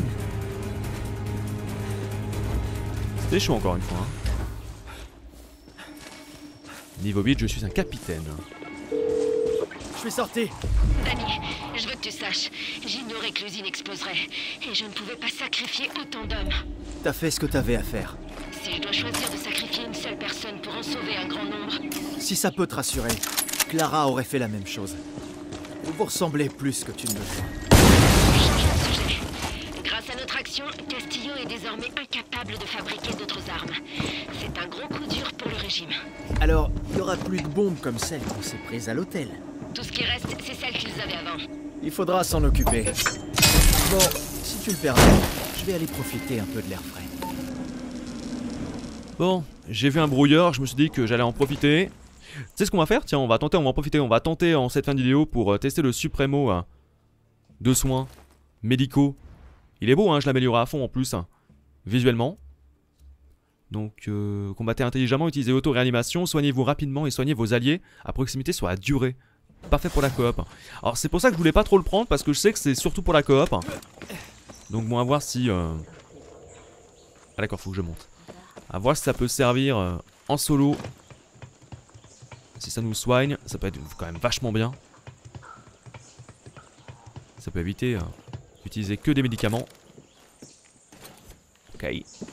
[SPEAKER 1] C'était chaud encore une fois hein. Niveau huit, je suis un capitaine.
[SPEAKER 3] Je suis sorti.
[SPEAKER 5] Danny, je veux que tu saches, j'ignorais que l'usine exploserait. Et je ne pouvais pas sacrifier autant d'hommes.
[SPEAKER 3] T'as fait ce que t'avais à faire.
[SPEAKER 5] Si je dois choisir de sacrifier une seule personne pour en sauver un grand nombre...
[SPEAKER 3] Si ça peut te rassurer, Clara aurait fait la même chose. Vous vous ressemblez plus que tu ne le crois.
[SPEAKER 5] Changeons de sujet. Grâce à notre action, Castillo est désormais incapable de fabriquer d'autres armes. C'est un gros coup dur pour le régime.
[SPEAKER 3] Alors, il y aura plus de bombes comme celles qu'on s'est prises à l'hôtel.
[SPEAKER 5] Tout ce qui reste, c'est celle qu'ils avaient avant.
[SPEAKER 3] Il faudra s'en occuper. Bon, si tu le permets, je vais aller profiter un peu de l'air frais.
[SPEAKER 1] Bon, j'ai vu un brouilleur, je me suis dit que j'allais en profiter. Tu sais ce qu'on va faire? Tiens, on va tenter, on va en profiter. On va tenter en cette fin de vidéo pour euh, tester le Supremo euh, de soins médicaux. Il est beau, hein, je l'améliore à fond en plus, hein, visuellement. Donc, euh, combattez intelligemment, utilisez auto-réanimation, soignez-vous rapidement et soignez vos alliés à proximité sur la durée. Parfait pour la coop. Alors, c'est pour ça que je voulais pas trop le prendre, parce que je sais que c'est surtout pour la coop. Donc, bon, à voir si... Euh... Ah d'accord, faut que je monte. À voir si ça peut servir euh, en solo. Si ça nous soigne, ça peut être quand même vachement bien. Ça peut éviter euh, d'utiliser que des médicaments. Ok.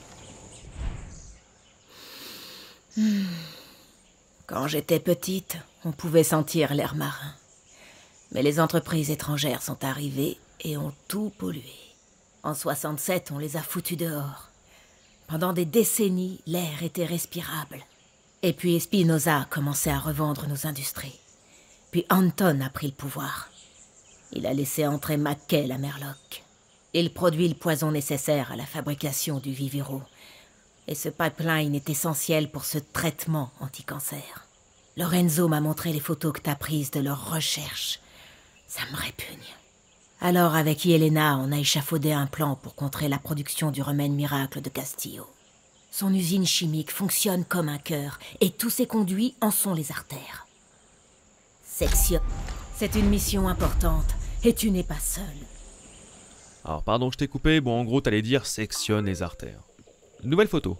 [SPEAKER 4] Quand j'étais petite, on pouvait sentir l'air marin. Mais les entreprises étrangères sont arrivées et ont tout pollué. En soixante-sept, on les a foutus dehors. Pendant des décennies, l'air était respirable. Et puis Espinosa a commencé à revendre nos industries. Puis Anton a pris le pouvoir. Il a laissé entrer McKay, la Merloc. Il produit le poison nécessaire à la fabrication du Viviro. Et ce pipeline est essentiel pour ce traitement anti-cancer. Lorenzo m'a montré les photos que t'as prises de leurs recherches. Ça me répugne. Alors avec Yelena, on a échafaudé un plan pour contrer la production du remède miracle de Castillo. Son usine chimique fonctionne comme un cœur, et tous ses conduits en sont les artères. Section. C'est une mission importante, et tu n'es pas seul.
[SPEAKER 1] Alors, pardon, je t'ai coupé. Bon, en gros, t'allais dire sectionne les artères. Nouvelle photo.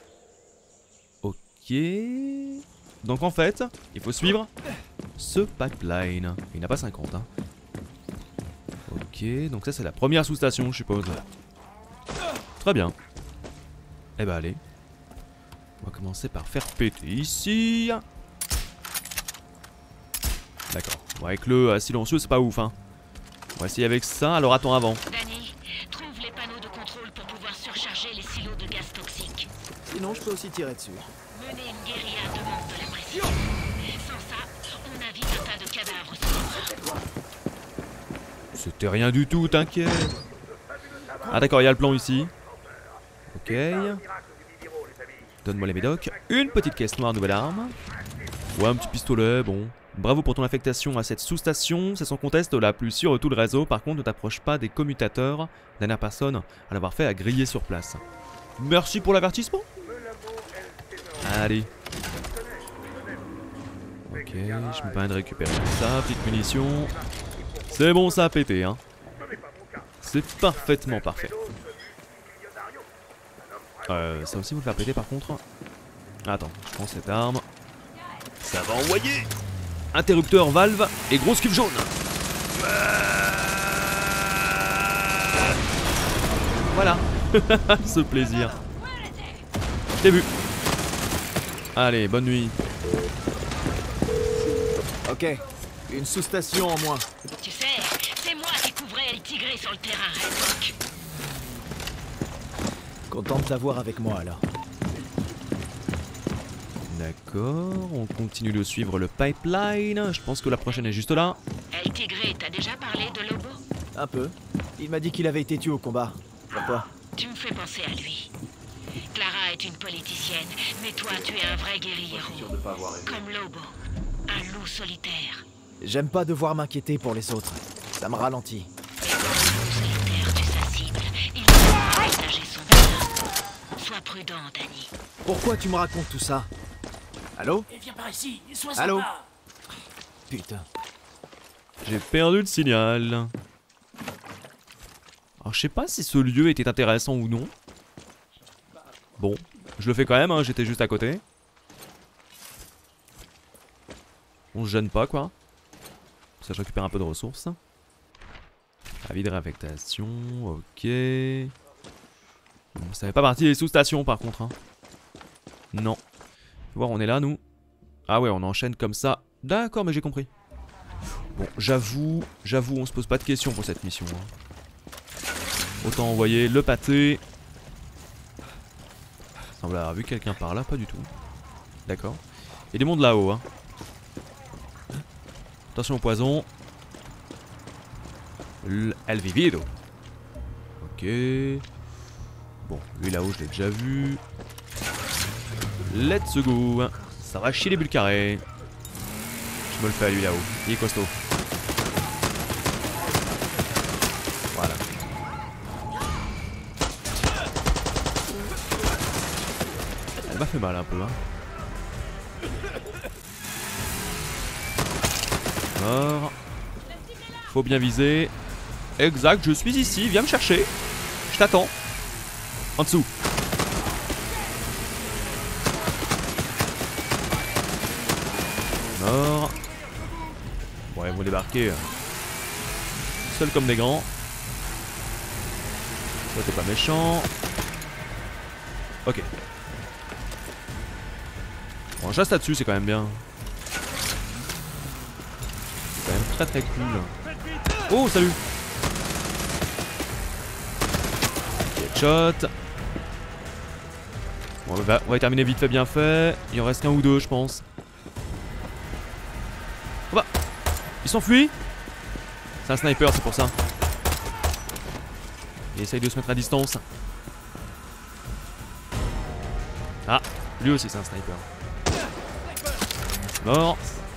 [SPEAKER 1] Ok. Donc, en fait, il faut suivre ce pipeline. Il n'a pas cinquante, hein. Ok, donc ça, c'est la première sous-station, je suppose. Très bien. Eh ben, allez. On va commencer par faire péter ici. D'accord. Bon, avec le euh, silencieux, c'est pas ouf, hein. On va essayer avec ça. Alors, attends avant.
[SPEAKER 5] Danny, trouve les panneaux de contrôle pour pouvoir surcharger les silos de gaz toxiques.
[SPEAKER 3] Sinon, je peux aussi tirer dessus.
[SPEAKER 5] Mener une guérilla demande de la précision. Sans ça, on a vite un tas de cadavres sur nous.
[SPEAKER 1] C'était rien du tout, t'inquiète. Ah d'accord, il y a le plan ici. Ok. Donne-moi les médocs. Une petite caisse noire, nouvelle arme. Ouais, un petit pistolet, bon. Bravo pour ton affectation à cette sous-station. C'est sans conteste la plus sûre de tout le réseau. Par contre, ne t'approche pas des commutateurs. Dernière personne à l'avoir fait à griller sur place. Merci pour l'avertissement. Allez. Ok, je me permets de récupérer tout ça. Petite munition. C'est bon, ça a pété, hein. C'est parfaitement parfait. Euh, ça aussi vous le faire péter par contre. Attends, je prends cette arme. Ça va envoyer. Interrupteur, valve et grosse cuve jaune. Voilà. Ce plaisir. Je t'ai vu. Allez, bonne nuit.
[SPEAKER 3] Ok, une sous-station en moins.
[SPEAKER 5] Tu sais, c'est moi qui couvrais El Tigré sur le terrain à l'époque.
[SPEAKER 3] Content de t'avoir avec moi alors.
[SPEAKER 1] D'accord, on continue de suivre le pipeline. Je pense que la prochaine est juste là.
[SPEAKER 5] El Tigré, t'as déjà parlé de Lobo?
[SPEAKER 3] Un peu. Il m'a dit qu'il avait été tué au combat. Pourquoi?
[SPEAKER 5] Tu me fais penser à lui. Clara est une politicienne, mais toi tu es un vrai guerriero. Comme Lobo, un loup solitaire.
[SPEAKER 3] J'aime pas devoir m'inquiéter pour les autres. Ça me ralentit.
[SPEAKER 5] Et quand le loup solitaire tue sa cible, il doit partager son bonheur. Sois prudent, Danny.
[SPEAKER 3] Pourquoi tu me racontes tout ça? Allô?
[SPEAKER 9] Et viens par ici, sois
[SPEAKER 3] Allô?
[SPEAKER 9] sympa.
[SPEAKER 3] Putain.
[SPEAKER 1] J'ai perdu le signal. Alors je sais pas si ce lieu était intéressant ou non. Bon, je le fais quand même, hein, j'étais juste à côté. On se gêne pas quoi. Ça je récupère un peu de ressources. Avis de réaffectation, ok. Bon, ça fait pas partie des sous-stations par contre. Hein. Non. Faut voir, on est là nous. Ah ouais, on enchaîne comme ça. D'accord, mais j'ai compris. Bon, j'avoue, j'avoue, on se pose pas de questions pour cette mission. Hein. Autant envoyer le pâté. Semble avoir vu quelqu'un par là, pas du tout. D'accord. Il y a des mondes là-haut. Hein. Attention au poison. L El Vivido. Ok. Bon, lui là-haut, je l'ai déjà vu. Let's go. Ça va chier les bulles carrées. Je me le fais à lui là-haut. Il est costaud. Voilà. Elle m'a fait mal un peu. Hein. Alors. Faut bien viser. Exact, je suis ici. Viens me chercher. Je t'attends. En dessous. Mort. Bon, ils vont débarquer. Seuls comme des grands. Toi, t'es pas méchant. Ok. Bon, je reste là-dessus, c'est quand même bien. C'est quand même très très cool. Oh, salut. Headshot. Bon, on va, on va terminer vite fait, bien fait. Il en reste qu'un ou deux, je pense. Oh bah, il s'enfuit. C'est un sniper, c'est pour ça. Il essaye de se mettre à distance. Ah, lui aussi c'est un sniper. Mort.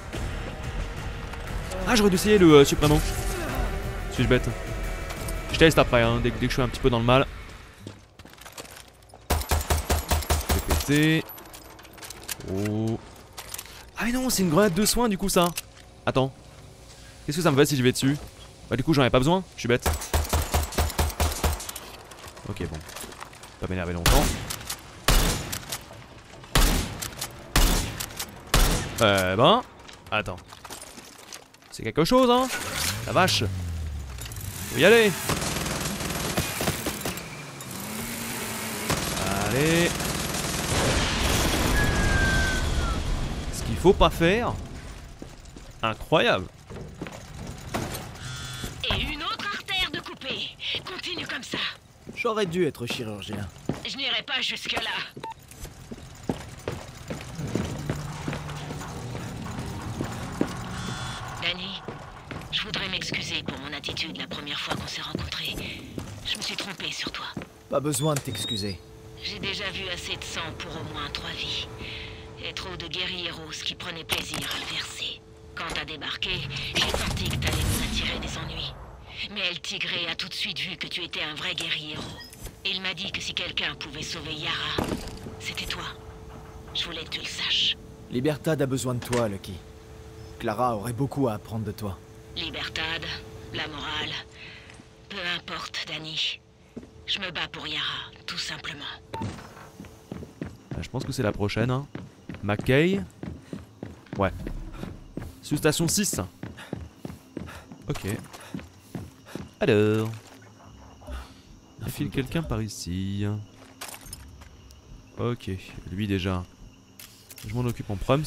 [SPEAKER 1] Ah, j'aurais dû essayer le euh, Supremo. Suis-je bête? Je teste après, hein, dès, dès que je suis un petit peu dans le mal. Je vais péter. Oh. Ah mais non, c'est une grenade de soin du coup ça. Attends. Qu'est-ce que ça me fait si je vais dessus? Bah du coup j'en ai pas besoin, je suis bête. Ok bon. Pas m'énerver longtemps. Euh ben. Attends. C'est quelque chose hein. La vache. Faut y aller. Allez. Ce qu'il faut pas faire. Incroyable.
[SPEAKER 5] Et une autre artère de couper. Continue comme ça.
[SPEAKER 3] J'aurais dû être chirurgien.
[SPEAKER 5] Je n'irai pas jusque-là. Danny, je voudrais m'excuser pour mon attitude la première fois qu'on s'est rencontrés. Je me suis trompé sur toi.
[SPEAKER 3] Pas besoin de t'excuser.
[SPEAKER 5] J'ai déjà vu assez de sang pour au moins trois vies. Et trop de guerrieros qui prenaient plaisir à le verser. Quand t'as débarqué, j'ai senti que t'allais nous attirer des ennuis. Mais El Tigré a tout de suite vu que tu étais un vrai guerriero. Il m'a dit que si quelqu'un pouvait sauver Yara, c'était toi. Je voulais que tu le saches.
[SPEAKER 3] Libertad a besoin de toi, Lucky. Clara aurait beaucoup à apprendre de toi.
[SPEAKER 5] Libertad, La morale. Peu importe, Danny. Je me bats pour Yara, tout simplement.
[SPEAKER 1] Je pense que c'est la prochaine. Hein. McKay. Ouais. Sous-station six. Ok. Alors. Il file quelqu'un par ici. Ok. Lui déjà. Je m'en occupe en prums.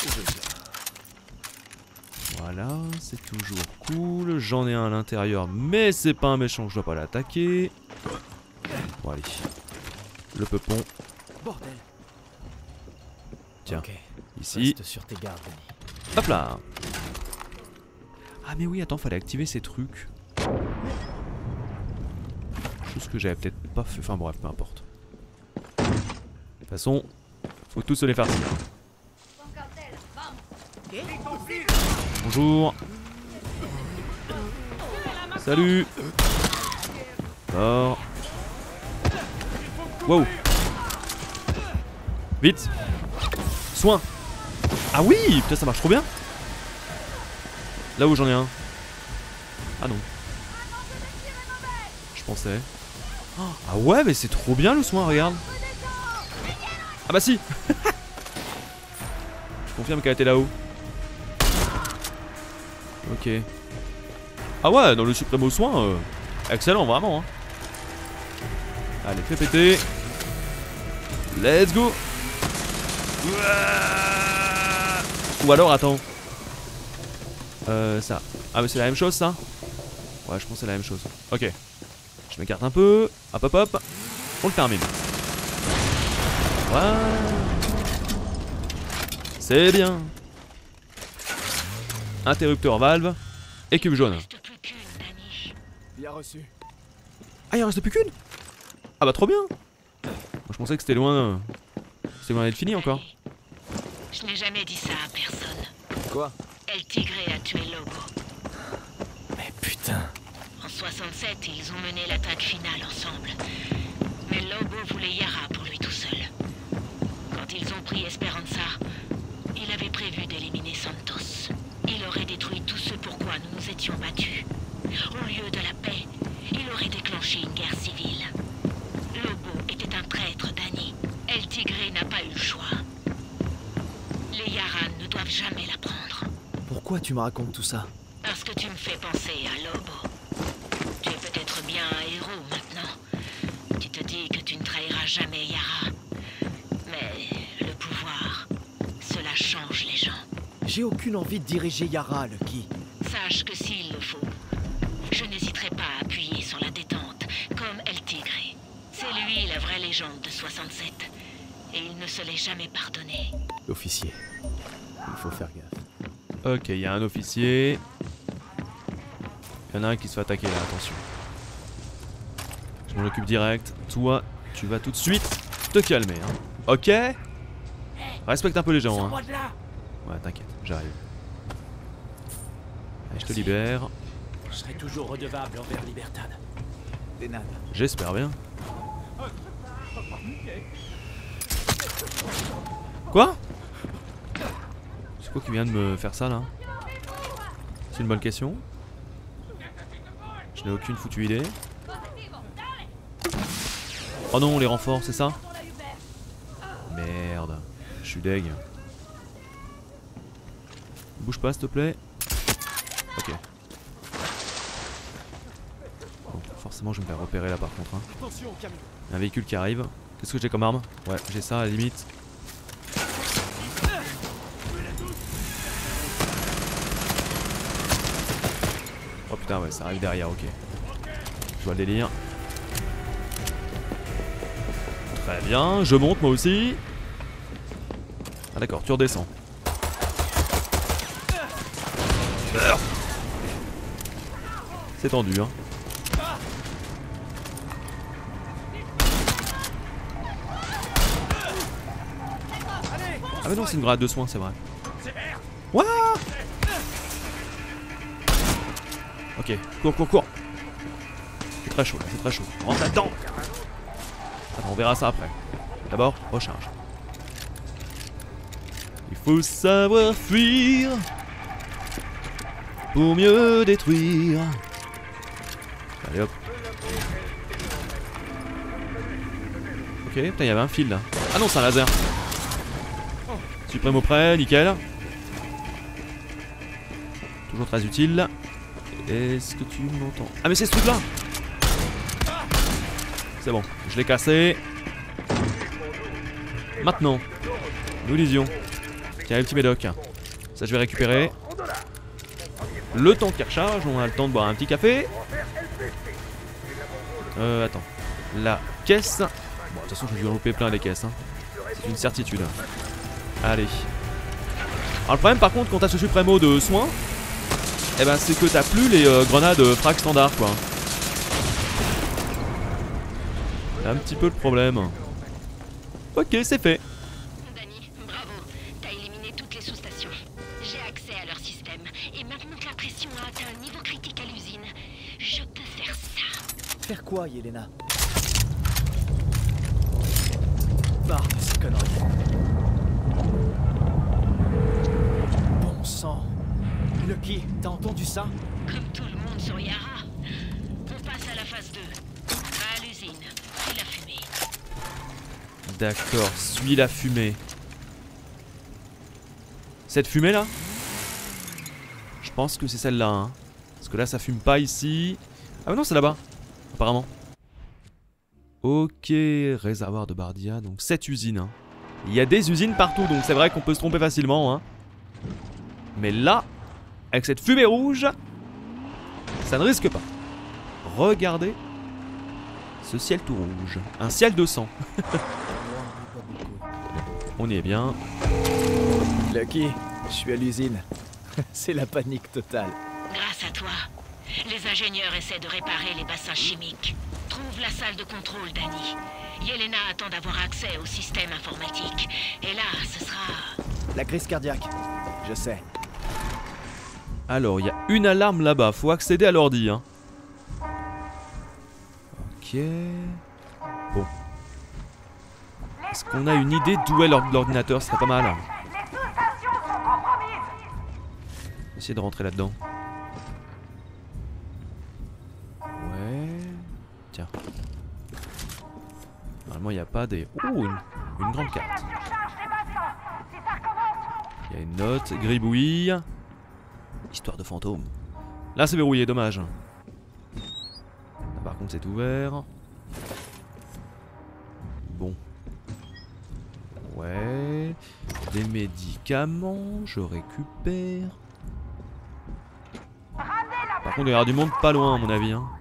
[SPEAKER 1] Voilà. C'est toujours cool. J'en ai un à l'intérieur. Mais c'est pas un méchant. Je dois pas l'attaquer. Bon allez. Le peupon.
[SPEAKER 3] Bordel.
[SPEAKER 1] Tiens.
[SPEAKER 3] Okay.
[SPEAKER 1] Ici.
[SPEAKER 3] Reste sur tes gardes, Danny.
[SPEAKER 1] Hop là. Ah mais oui, attends, fallait activer ces trucs. Chose que j'avais peut-être pas fait. Enfin bref, peu importe. De toute façon, faut tous se les farcir. Bonjour. Salut. Mort. Wow. Vite. Soin. Ah oui, putain ça marche trop bien. Là où j'en ai un. Ah non. Je pensais. Oh, ah ouais mais c'est trop bien le soin, regarde. Ah bah si. Je confirme qu'elle était là-haut. Ok. Ah ouais, dans le suprême au soin, euh, excellent vraiment hein. Allez, fais péter. Let's go. Ou alors attends. Euh ça. Ah mais c'est la même chose ça. Ouais je pense que c'est la même chose. Ok. Je m'écarte un peu. Hop hop hop. On le termine. Voilà. C'est bien. Interrupteur valve. Et cube jaune.
[SPEAKER 3] Bien reçu.
[SPEAKER 1] Ah il en reste plus qu'une. Ah bah trop bien. Moi je pensais que c'était loin. C'était loin d'être fini encore.
[SPEAKER 5] Je n'ai jamais dit ça à personne.
[SPEAKER 3] Quoi?
[SPEAKER 5] El Tigre a tué Lobo.
[SPEAKER 3] Mais putain.
[SPEAKER 5] En soixante-sept, ils ont mené l'attaque finale ensemble. Mais Lobo voulait Yara pour lui tout seul. Quand ils ont pris Esperanza, il avait prévu d'éliminer Santos. Il aurait détruit tout ce pourquoi nous nous étions battus. Au lieu de la paix, il aurait déclenché une guerre civile. Lobo était un traître, Danny. El Tigre n'a pas eu le choix. Les Yaran ne doivent jamais la prendre.
[SPEAKER 3] Pourquoi tu me racontes tout ça?
[SPEAKER 5] Parce que tu me fais penser à Lobo. Tu es peut-être bien un héros maintenant. Tu te dis que tu ne trahiras jamais Yara. Mais le pouvoir, cela change les gens.
[SPEAKER 3] J'ai aucune envie de diriger Yara, Lucky.
[SPEAKER 5] Sache que s'il le faut, je n'hésiterai pas à appuyer sur la détente, comme El Tigre. C'est lui la vraie légende de soixante-sept. Et il ne se l'est jamais pardonné.
[SPEAKER 3] Officier. Il faut faire gaffe.
[SPEAKER 1] Ok, il y a un officier. Il y en a un qui se fait attaquer là, attention. Je m'en occupe direct. Toi, tu vas tout de suite te calmer. Hein. Ok. Respecte un peu les gens. Hein. Ouais, t'inquiète, j'arrive. Allez, je te libère.
[SPEAKER 9] Je serai toujours redevable envers Libertad.
[SPEAKER 3] Dénade.
[SPEAKER 1] J'espère bien. Quoi? C'est quoi qui vient de me faire ça là? C'est une bonne question. Je n'ai aucune foutue idée. Oh non, les renforts, c'est ça? Merde, je suis deg. Bouge pas s'il te plaît. Ok. Bon, forcément je vais me faire repérer là par contre. Hein. Il y a un véhicule qui arrive. Qu'est-ce que j'ai comme arme? Ouais, j'ai ça à la limite. Oh putain ouais, ça arrive derrière, ok. Je vois le délire. Très bien, je monte moi aussi. Ah d'accord, tu redescends. C'est tendu hein. Ah mais non, c'est une grenade de soin, c'est vrai. Wouah. Ok, cours, cours, cours. C'est très chaud là, c'est très chaud. Rentre là-dedans. Attends, on verra ça après. D'abord, recharge. Il faut savoir fuir pour mieux détruire. Allez hop. Ok, putain, il y avait un fil là. Ah non, c'est un laser. Suprême auprès, nickel. Toujours très utile. Est-ce que tu m'entends? Ah mais c'est ce truc là. C'est bon, je l'ai cassé. Maintenant, nous lisions. Tiens, le petit médoc. Ça je vais récupérer. Le temps qu'il recharge, on a le temps de boire un petit café. Euh, attends. La caisse. Bon, de toute façon, je vais en louper plein des caisses. Hein. C'est une certitude. Allez. Alors, le problème, par contre, quand t'as ce suprêmo de soins, eh ben, c'est que t'as plus les euh, grenades frag standard, quoi. C'est un petit peu le problème. Ok, c'est fait.
[SPEAKER 5] Dani, bravo. T'as éliminé toutes les sous-stations. J'ai accès à leur système. Et maintenant que la pression a atteint un niveau critique à l'usine, je peux faire ça.
[SPEAKER 3] Faire quoi, Yelena? Barre de ces conneries. Bon sang. Lucky, t'as entendu ça?
[SPEAKER 5] Comme tout le monde sur Yara. On passe à la phase deux. Va à l'usine. Puis la fumée.
[SPEAKER 1] D'accord, suis la fumée. Cette fumée là? Je pense que c'est celle-là. Hein. Parce que là ça fume pas ici. Ah non, c'est là-bas. Apparemment. Ok, réservoir de Bardia. Donc cette usine. Hein. Il y a des usines partout, donc c'est vrai qu'on peut se tromper facilement. Hein. Mais là, avec cette fumée rouge, ça ne risque pas. Regardez ce ciel tout rouge. Un ciel de sang. On y est bien.
[SPEAKER 3] Lucky, je suis à l'usine. C'est la panique totale.
[SPEAKER 5] Grâce à toi, les ingénieurs essaient de réparer les bassins chimiques. Trouve la salle de contrôle, Dani. Yelena attend d'avoir accès au système informatique. Et là, ce sera...
[SPEAKER 3] La crise cardiaque, je sais.
[SPEAKER 1] Alors, il y a une alarme là-bas. Faut accéder à l'ordi. Hein. Ok. Bon. Est-ce qu'on a une idée d'où est l'ordinateur? Ce serait pas mal. Essayer de rentrer là-dedans. Ouais. Tiens. Normalement, il n'y a pas des... Oh, une, une grande carte. Il y a une note. Gribouille. Histoire de fantôme. Là, c'est verrouillé, dommage. Là, par contre, c'est ouvert. Bon. Ouais. Des médicaments, je récupère. Par contre, il y aura du monde pas loin, à mon avis. Hein.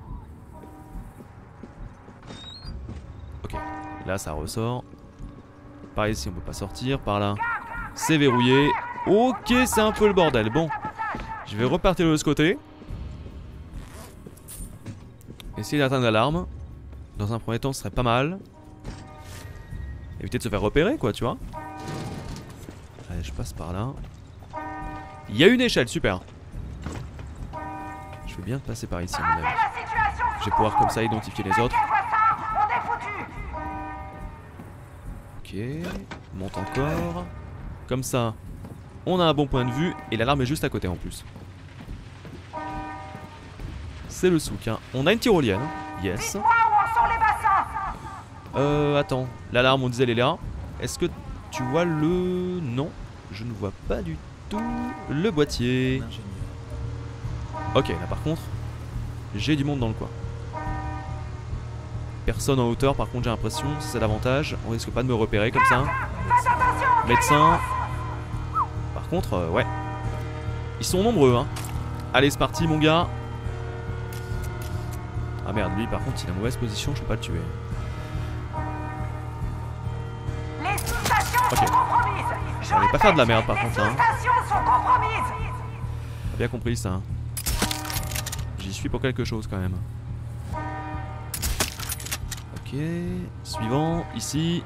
[SPEAKER 1] Ok. Là, ça ressort. Par ici, on peut pas sortir. Par là, c'est verrouillé. Ok, c'est un peu le bordel. Bon. Je vais repartir de ce côté. Essayer d'atteindre l'alarme. Dans un premier temps, ce serait pas mal. Éviter de se faire repérer, quoi, tu vois. Allez, je passe par là. Il y a une échelle, super. Je vais bien passer par ici, à mon avis. Je vais pouvoir comme ça identifier les autres. Ok. Monte encore. Comme ça, on a un bon point de vue. Et l'alarme est juste à côté en plus. C'est le souk, hein. On a une tyrolienne. Yes. Euh, attends. L'alarme, on disait, elle est là. Est-ce que tu vois le... Non, je ne vois pas du tout le boîtier. Ok, là par contre, j'ai du monde dans le coin. Personne en hauteur, par contre, j'ai l'impression. C'est l'avantage. On risque pas de me repérer comme ça. Médecin. Par contre, euh, ouais. Ils sont nombreux, hein. Allez, c'est parti, mon gars. Ah merde, lui par contre il est en mauvaise position, je peux pas le tuer. Ok. On va pas faire de la merde par contre hein. T'as bien compris ça. Hein. J'y suis pour quelque chose quand même. Ok. Suivant, ici.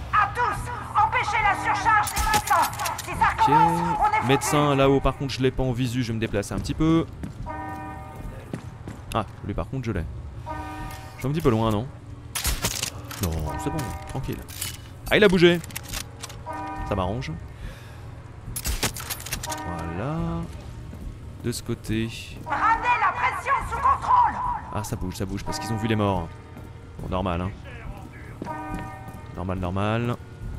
[SPEAKER 1] Ok. Médecin là-haut par contre je l'ai pas en visu, je vais me déplacer un petit peu. Ah, lui par contre je l'ai. Je suis un petit peu loin, non? Non, c'est bon, tranquille. Ah, il a bougé. Ça m'arrange. Voilà. De ce côté.
[SPEAKER 10] Ramenez la pression sous contrôle.
[SPEAKER 1] Ah, ça bouge, ça bouge, parce qu'ils ont vu les morts. Bon, normal, hein. Normal, normal.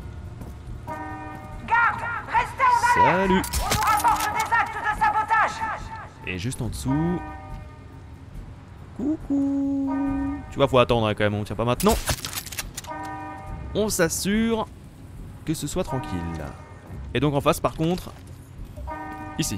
[SPEAKER 8] Garde, restez en alerte.
[SPEAKER 1] Salut.
[SPEAKER 8] On nous rapporte des actes de sabotage.
[SPEAKER 1] Et juste en dessous... Coucou. Tu vois, faut attendre hein, quand même, on tient pas maintenant. On s'assure que ce soit tranquille. Et donc en face, par contre... Ici.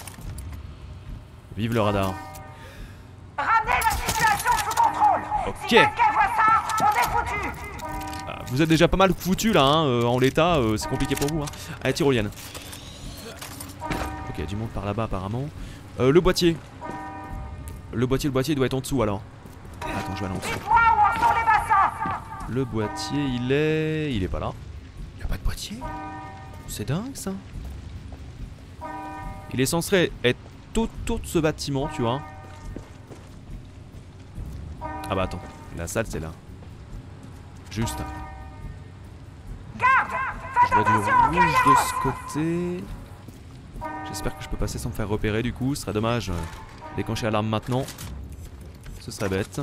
[SPEAKER 1] Vive le radar.
[SPEAKER 8] Ramenez la situation sous contrôle.
[SPEAKER 1] Ok.
[SPEAKER 8] Si quelqu'un voit ça, on est foutu.
[SPEAKER 1] Ah, vous êtes déjà pas mal foutu là, hein, euh, en l'état, euh, c'est compliqué pour vous. Hein. Allez, tyrolienne. Ok, du monde par là-bas apparemment. Euh, le boîtier. Le boîtier, le boîtier doit être en dessous alors. Attends, je vais aller en dessous.
[SPEAKER 8] Dites-moi où en sont les bassins.
[SPEAKER 1] Le boîtier, il est... Il est pas là. Il y a pas de boîtier. C'est dingue ça. Il est censé être autour de ce bâtiment, tu vois. Ah bah attends, la salle c'est là. Juste.
[SPEAKER 8] Garde,
[SPEAKER 1] Je vois du rouge de ce côté. J'espère que je peux passer sans me faire repérer du coup. Ce serait dommage. euh, Déclencher l'alarme maintenant. Ce serait bête.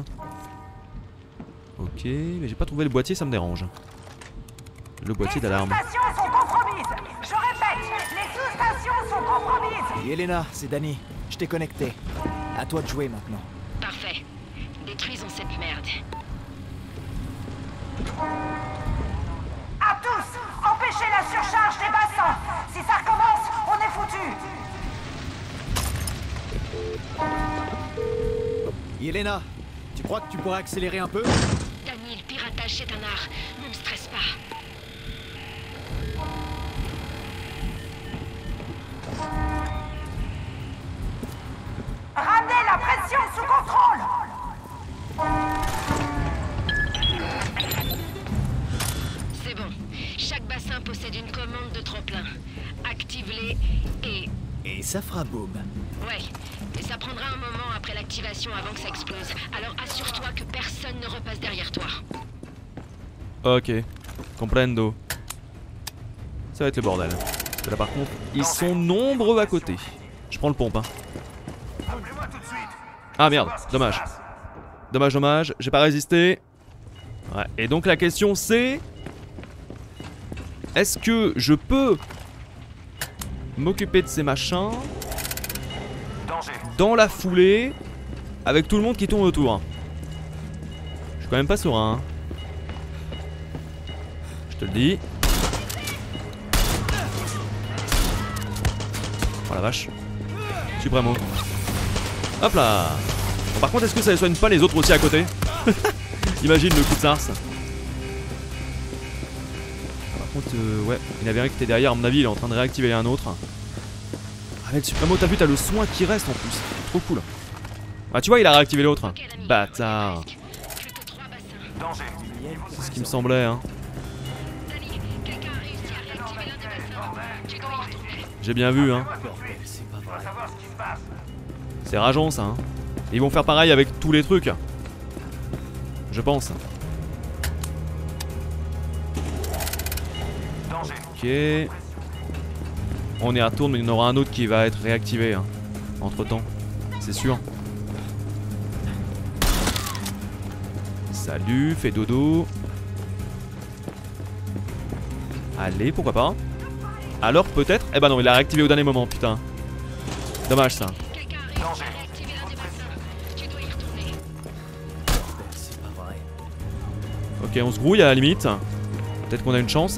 [SPEAKER 1] Ok, mais j'ai pas trouvé le boîtier, ça me dérange. Le boîtier d'alarme.
[SPEAKER 8] Les sous-stations sont compromises. Je répète, les sous-stations sont compromises.
[SPEAKER 3] Yelena, c'est Danny. Je t'ai connecté. À toi de jouer maintenant.
[SPEAKER 5] Parfait. Détruisons cette merde.
[SPEAKER 8] À tous, empêchez la surcharge des bassins. Si ça recommence, on est foutu.
[SPEAKER 3] Yelena, tu crois que tu pourrais accélérer un peu?
[SPEAKER 5] Danny, le piratage c'est un art. Ne me stresse pas.
[SPEAKER 8] Ramenez la pression sous contrôle.
[SPEAKER 5] C'est bon. Chaque bassin possède une commande de trop-plein. Active-les et...
[SPEAKER 3] Et ça fera boum.
[SPEAKER 5] Ouais. Et ça prendra un moment après l'activation avant que ça explose. Alors assure-toi que personne ne repasse derrière toi.
[SPEAKER 1] Ok, comprendo. Ça va être le bordel. Parce que là par contre, ils sont nombreux à côté. Je prends le pompe hein.
[SPEAKER 6] Appelez-moi tout de suite.
[SPEAKER 1] Ah merde, dommage. Dommage, dommage, j'ai pas résisté. Ouais, et donc la question c'est... Est-ce que je peux m'occuper de ces machins
[SPEAKER 6] Danger.
[SPEAKER 1] dans la foulée avec tout le monde qui tourne autour? Je suis quand même pas serein. Hein. Je te le dis. Oh la vache. Supremo. Hop là. Bon, par contre, est-ce que ça ne soigne pas les autres aussi à côté? Imagine le coup de sars. Par contre, euh, ouais, il y en avait un qui était derrière, à mon avis, il est en train de réactiver un autre. Avec le Supremo, t'as vu, t'as le soin qui reste en plus. Trop cool. Ah, tu vois, il a réactivé l'autre. Bâtard.
[SPEAKER 6] Danger.
[SPEAKER 1] C'est ce qui me semblait, hein.
[SPEAKER 5] Danny, quelqu'un a réussi à réactiver l'un des bassins. Tu dois y retourner.
[SPEAKER 1] J'ai bien vu, hein.
[SPEAKER 3] C'est pas
[SPEAKER 6] On va
[SPEAKER 3] vrai.
[SPEAKER 6] savoir ce qui se passe.
[SPEAKER 1] C'est rageant, ça, hein. Ils vont faire pareil avec tous les trucs. Je pense.
[SPEAKER 6] Danger.
[SPEAKER 1] Ok. On est à tourne, mais il y en aura un autre qui va être réactivé, hein. Entre temps. C'est sûr. Salut, fais dodo. Allez, pourquoi pas. Alors peut-être... Eh ben non, il a réactivé au dernier moment, putain. Dommage ça.
[SPEAKER 5] Quelqu'un a réussi à réactiver l'un des bassins. Tu dois y retourner.
[SPEAKER 3] C'est pas vrai.
[SPEAKER 1] Ok, on se grouille à la limite. Peut-être qu'on a une chance.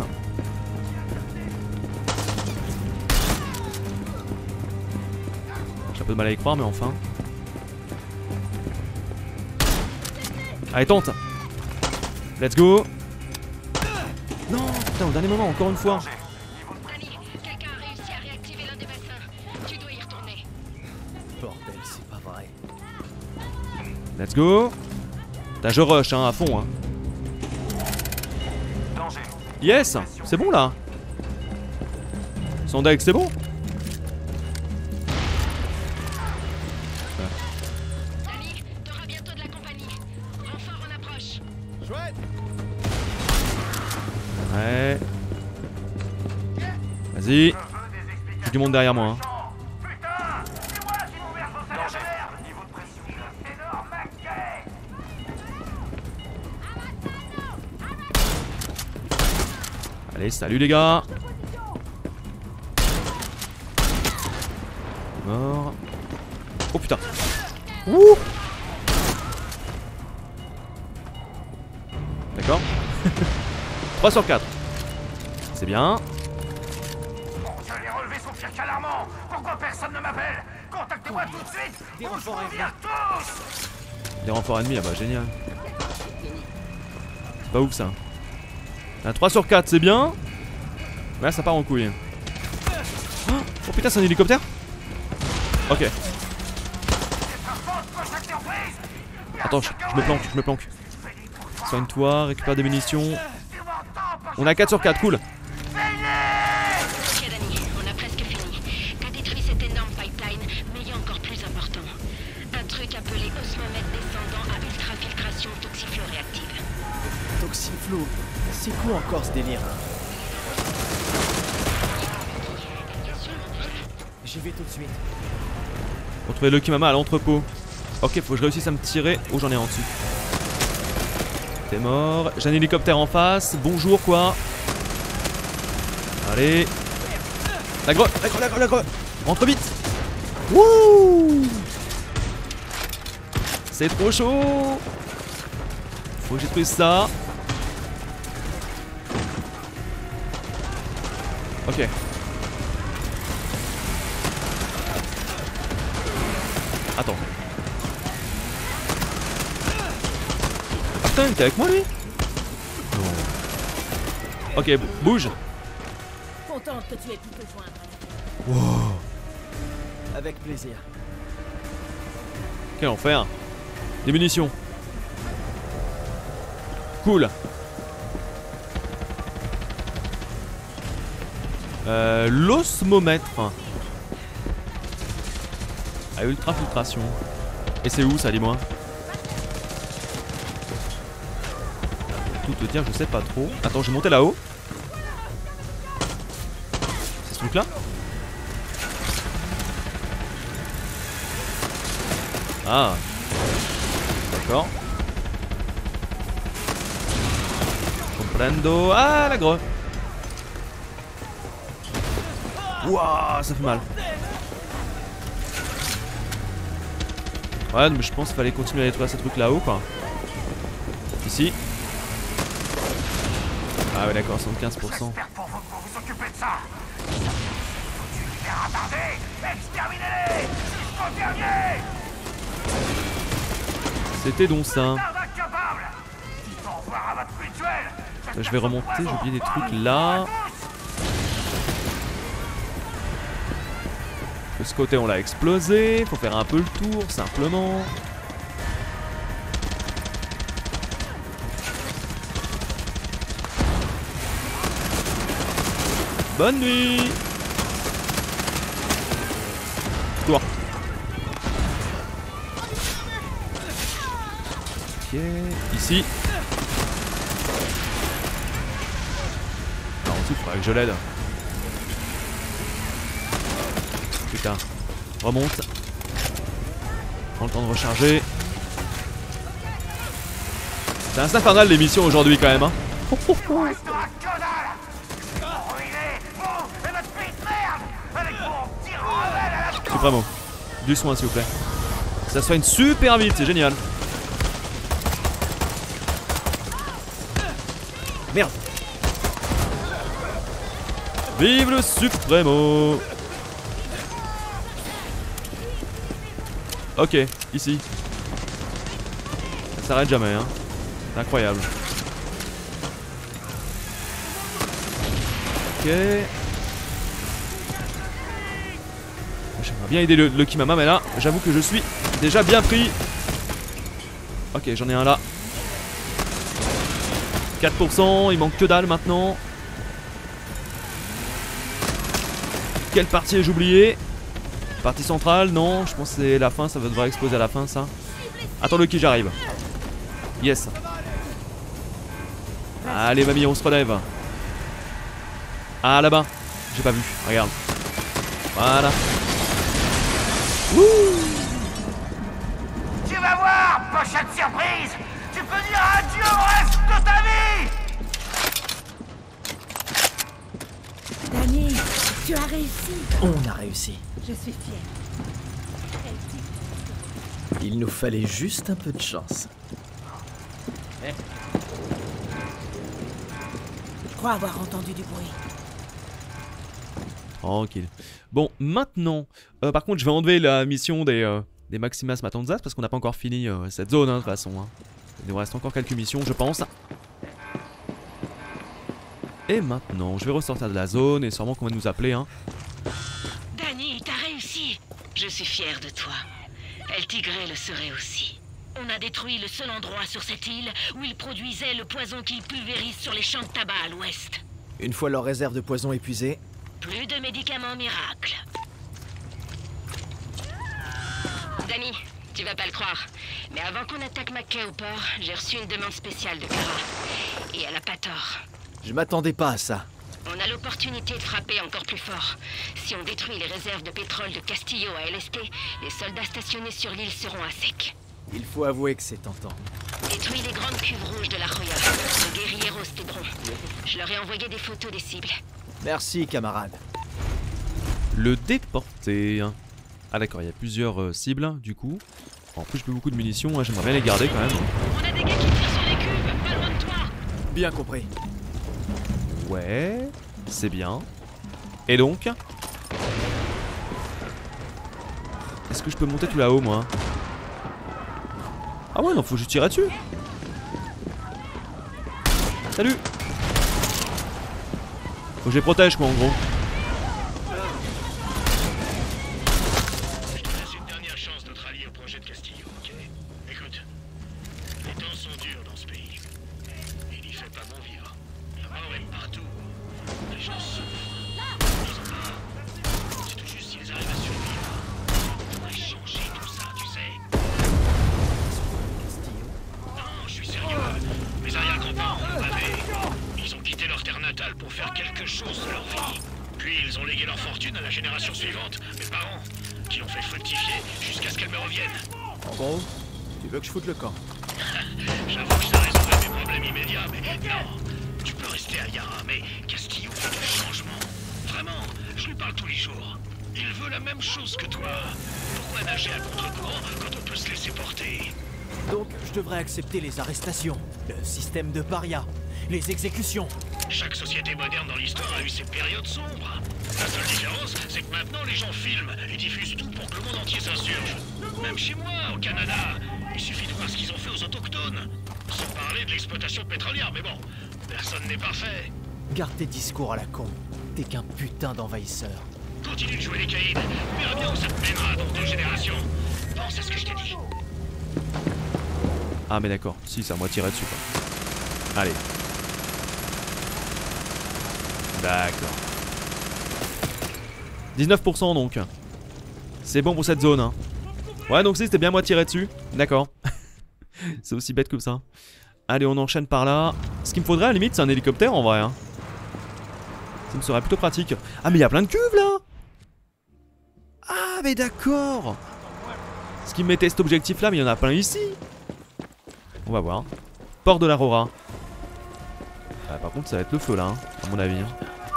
[SPEAKER 1] J'ai un peu de mal à y croire, mais enfin. Allez, tente. Let's go. Non, putain, au dernier moment, encore une fois.
[SPEAKER 5] Danny, quelqu'un a réussi à réactiver l'un des bassins. Tu dois y retourner.
[SPEAKER 3] Bordel, c'est pas vrai.
[SPEAKER 1] Let's go. Putain, je rush, hein, à fond, hein.
[SPEAKER 6] Danger.
[SPEAKER 1] Yes, c'est bon là. Son deck, c'est bon.
[SPEAKER 5] Danny, t'auras bientôt de la compagnie. Renfort en approche.
[SPEAKER 1] Ouais. Vas-y. J'ai du monde derrière moi. Hein.
[SPEAKER 6] Putain, c'est moi qui vous verse vos salaires. Niveau de pression. Énorme, Mackay.
[SPEAKER 1] Allez, salut les gars. Mort. Oh putain. Ouh. D'accord. trois sur quatre. C'est bien.
[SPEAKER 6] Bon, je l'ai relevé son cirque alarmant. Pourquoi personne ne m'appelle? Contactez-moi tout de suite.
[SPEAKER 9] Des
[SPEAKER 6] Ou je
[SPEAKER 9] renforts
[SPEAKER 6] vous vire tous.
[SPEAKER 1] Des renforts ennemis, ah bah génial. C'est pas ouf ça. Un trois sur quatre, c'est bien. Mais là ça part en couille. Oh putain, c'est un hélicoptère. Ok. Attends, je, je me planque, je me planque. Soigne-toi, récupère des munitions. On a quatre sur quatre, cool.
[SPEAKER 5] Ok Danny, on a presque fini. T'as détruit cette énorme pipeline, mais il y a encore plus important. Un truc appelé osmomètre descendant à ultrafiltration toxifloréactive.
[SPEAKER 3] Toxiflo, c'est quoi encore ce délire? J'y vais tout de suite.
[SPEAKER 1] Retrouver le Kimama à l'entrepôt. Ok, faut que je réussisse à me tirer. Oh, j'en ai en dessous. T'es mort. J'ai un hélicoptère en face. Bonjour, quoi. Allez. La grotte, la grotte, la grotte, la grotte. Rentre vite. Wouh. C'est trop chaud. Faut que j'ai trouvé ça. Ok. Attends. Ah putain, t'es avec moi lui? Non. Ok, bouge.
[SPEAKER 4] Contente que tu aies pu te joindre.
[SPEAKER 1] Wow.
[SPEAKER 3] Avec plaisir.
[SPEAKER 1] Quel enfer. Des munitions. Cool. Euh, l'osmomètre. À ultrafiltration. Et c'est où ça, dis-moi? Tout te dire, je sais pas trop. Attends, je vais monter là-haut. C'est ce truc là? Ah. D'accord. Comprendo. Ah, la grotte. Ouah, ça fait mal. Ouais, mais je pense qu'il fallait continuer à nettoyer ces trucs là-haut, quoi. Ici. Ah ouais, d'accord, soixante-quinze pour cent.
[SPEAKER 6] J'espère pour vous que vous vous occupez de ça. Tu les ratardés, exterminez-les jusqu'au dernier.
[SPEAKER 1] C'était donc ça.
[SPEAKER 6] Incapable. Dites au revoir à votre mutuelle.
[SPEAKER 1] Je vais remonter, j'ai oublié des trucs là. De ce côté on l'a explosé, faut faire un peu le tour simplement. Bonne nuit. Toi. Ok, ici. Alors en dessous il faudrait que je l'aide. Putain, remonte. Prends le temps de recharger. C'est un infernal l'émission aujourd'hui quand même hein. Oh, oh, oh. Supremo, du soin s'il vous plaît. Ça se soigne super vite, c'est génial. Merde. Vive le Supremo. Ok, ici. Ça s'arrête jamais, hein. C'est incroyable. Ok. J'aimerais bien aider le, le Kimama, mais là, j'avoue que je suis déjà bien pris. Ok, j'en ai un là. quatre pour cent, il manque que dalle maintenant. Quelle partie ai-je oublié? Partie centrale, non, je pense que c'est la fin, ça va devoir exploser à la fin ça. Attends le qui j'arrive. Yes. Allez mamie, on se relève. Ah là-bas, j'ai pas vu, regarde. Voilà. Wouh.
[SPEAKER 6] Tu vas voir, pochette surprise. Tu peux dire adieu au reste de ta vie.
[SPEAKER 3] On a réussi.
[SPEAKER 4] Je suis fière.
[SPEAKER 3] Il nous fallait juste un peu de chance.
[SPEAKER 4] Je crois avoir entendu du bruit.
[SPEAKER 1] Tranquille. Bon, maintenant, euh, par contre, je vais enlever la mission des, euh, des Maximas Matanzas parce qu'on n'a pas encore fini euh, cette zone, hein, de toute façon. Hein. Il nous reste encore quelques missions, je pense. Et maintenant, je vais ressortir de la zone et sûrement qu'on va nous appeler, hein.
[SPEAKER 5] Danny, t'as réussi. Je suis fière de toi. El Tigre le serait aussi. On a détruit le seul endroit sur cette île où ils produisaient le poison qu'ils pulvérisent sur les champs de tabac à l'ouest.
[SPEAKER 3] Une fois leur réserve de poison épuisée,
[SPEAKER 5] Plus de médicaments miracles. Danny, tu vas pas le croire, mais avant qu'on attaque McKay au port, j'ai reçu une demande spéciale de Clara. Et elle a pas tort.
[SPEAKER 3] je m'attendais pas à ça.
[SPEAKER 5] On a l'opportunité de frapper encore plus fort. Si on détruit les réserves de pétrole de Castillo à L S T, les soldats stationnés sur l'île seront à sec.
[SPEAKER 3] Il faut avouer que c'est tentant.
[SPEAKER 5] Détruis les grandes cuves rouges de la Roya. Les guerrieros t'aideront. Je leur ai envoyé des photos des cibles.
[SPEAKER 3] Merci, camarade.
[SPEAKER 1] Le déporté. Ah d'accord, il y a plusieurs euh, cibles, du coup. En plus, je peux beaucoup de munitions, hein, j'aimerais bien les garder quand même.
[SPEAKER 5] On a des gars qui tirent sur les cuves, pas loin de toi.
[SPEAKER 3] Bien compris.
[SPEAKER 1] Ouais, c'est bien. Et donc, est-ce que je peux monter tout là-haut, moi? Ah ouais, non, faut que je tire dessus. Salut. Faut que je les protège, quoi, en gros.
[SPEAKER 6] Je te laisse une dernière chance de te rallier au projet de Castillo, ok? Écoute, les temps sont durs dans ce pays. Il y fait pas bon vivre. La mort est partout. Les gens souffrent. Ils ont peur. C'est tout juste s'ils arrivent à survivre. On pourrait changer tout ça, tu sais. Non, je suis sérieux. Mes arrière-grands-parents ont bavé. Ils ont quitté leur terre natale pour faire quelque chose de leur vie. Puis ils ont légué leur fortune à la génération suivante, mes parents, qui l'ont fait fructifier jusqu'à ce qu'elle me revienne.
[SPEAKER 3] En gros, tu veux que je foute le camp?
[SPEAKER 6] J'avoue que ça résoudrait mes problèmes immédiats, mais non. Tu peux rester à Yara, mais Castillo fait du changement. Vraiment, je lui parle tous les jours. Il veut la même chose que toi. Pourquoi nager à contre-courant quand on peut se laisser porter?
[SPEAKER 3] Donc, je devrais accepter les arrestations, le système de paria, les exécutions.
[SPEAKER 6] Chaque société moderne dans l'histoire a eu ses périodes sombres. La seule différence, c'est que maintenant les gens filment et diffusent tout pour que le monde entier s'insurge. Même chez moi, au Canada, il suffit de voir ce qu'ils ont fait aux autochtones. Sans parler de l'exploitation pétrolière, mais bon, personne n'est parfait.
[SPEAKER 3] Garde tes discours à la con. T'es qu'un putain d'envahisseur.
[SPEAKER 6] Continue de jouer les caïds. On verra bien où ça te mènera dans deux générations. Pense à ce que je t'ai dit.
[SPEAKER 1] Ah mais d'accord, si, ça moi tirer dessus, quoi. Allez. D'accord. dix-neuf pour cent donc. C'est bon pour cette zone, hein. Ouais, donc si, c'était bien moi tirer dessus. D'accord. C'est aussi bête que ça. Allez, on enchaîne par là. Ce qu'il me faudrait à la limite, c'est un hélicoptère en vrai, hein. Ça me serait plutôt pratique. Ah mais il y a plein de cuves là. Ah mais d'accord. Ce qui me mettait cet objectif là, mais il y en a plein ici. On va voir. Port de l'Aurora. Ah, par contre ça va être le feu là, hein, à mon avis, hein.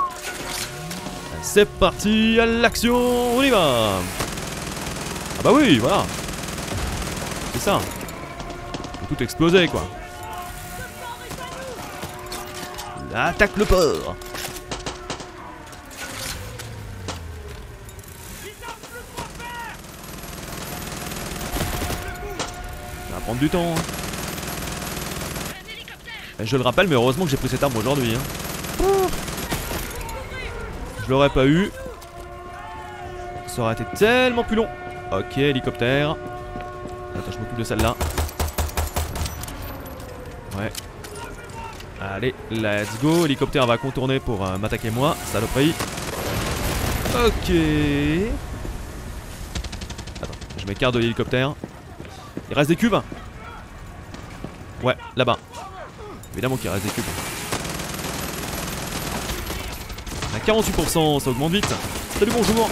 [SPEAKER 1] C'est parti, à l'action, on y va. Ah bah oui, voilà. C'est ça. Faut tout exploser quoi. Attaque le port. Ça va prendre du temps, hein. Je le rappelle, mais heureusement que j'ai pris cette arme aujourd'hui, hein. Oh. Je l'aurais pas eu. Ça aurait été tellement plus long. Ok, hélicoptère. Attends, je m'occupe de celle-là. Ouais. Allez, let's go. Hélicoptère va contourner pour euh, m'attaquer moi, saloperie. Ok. Attends, je m'écarte de l'hélicoptère. Il reste des cubes. Ouais, là-bas. Évidemment qu'il reste des cubes. On a quarante-huit pour cent, ça augmente vite. Salut, bonjour.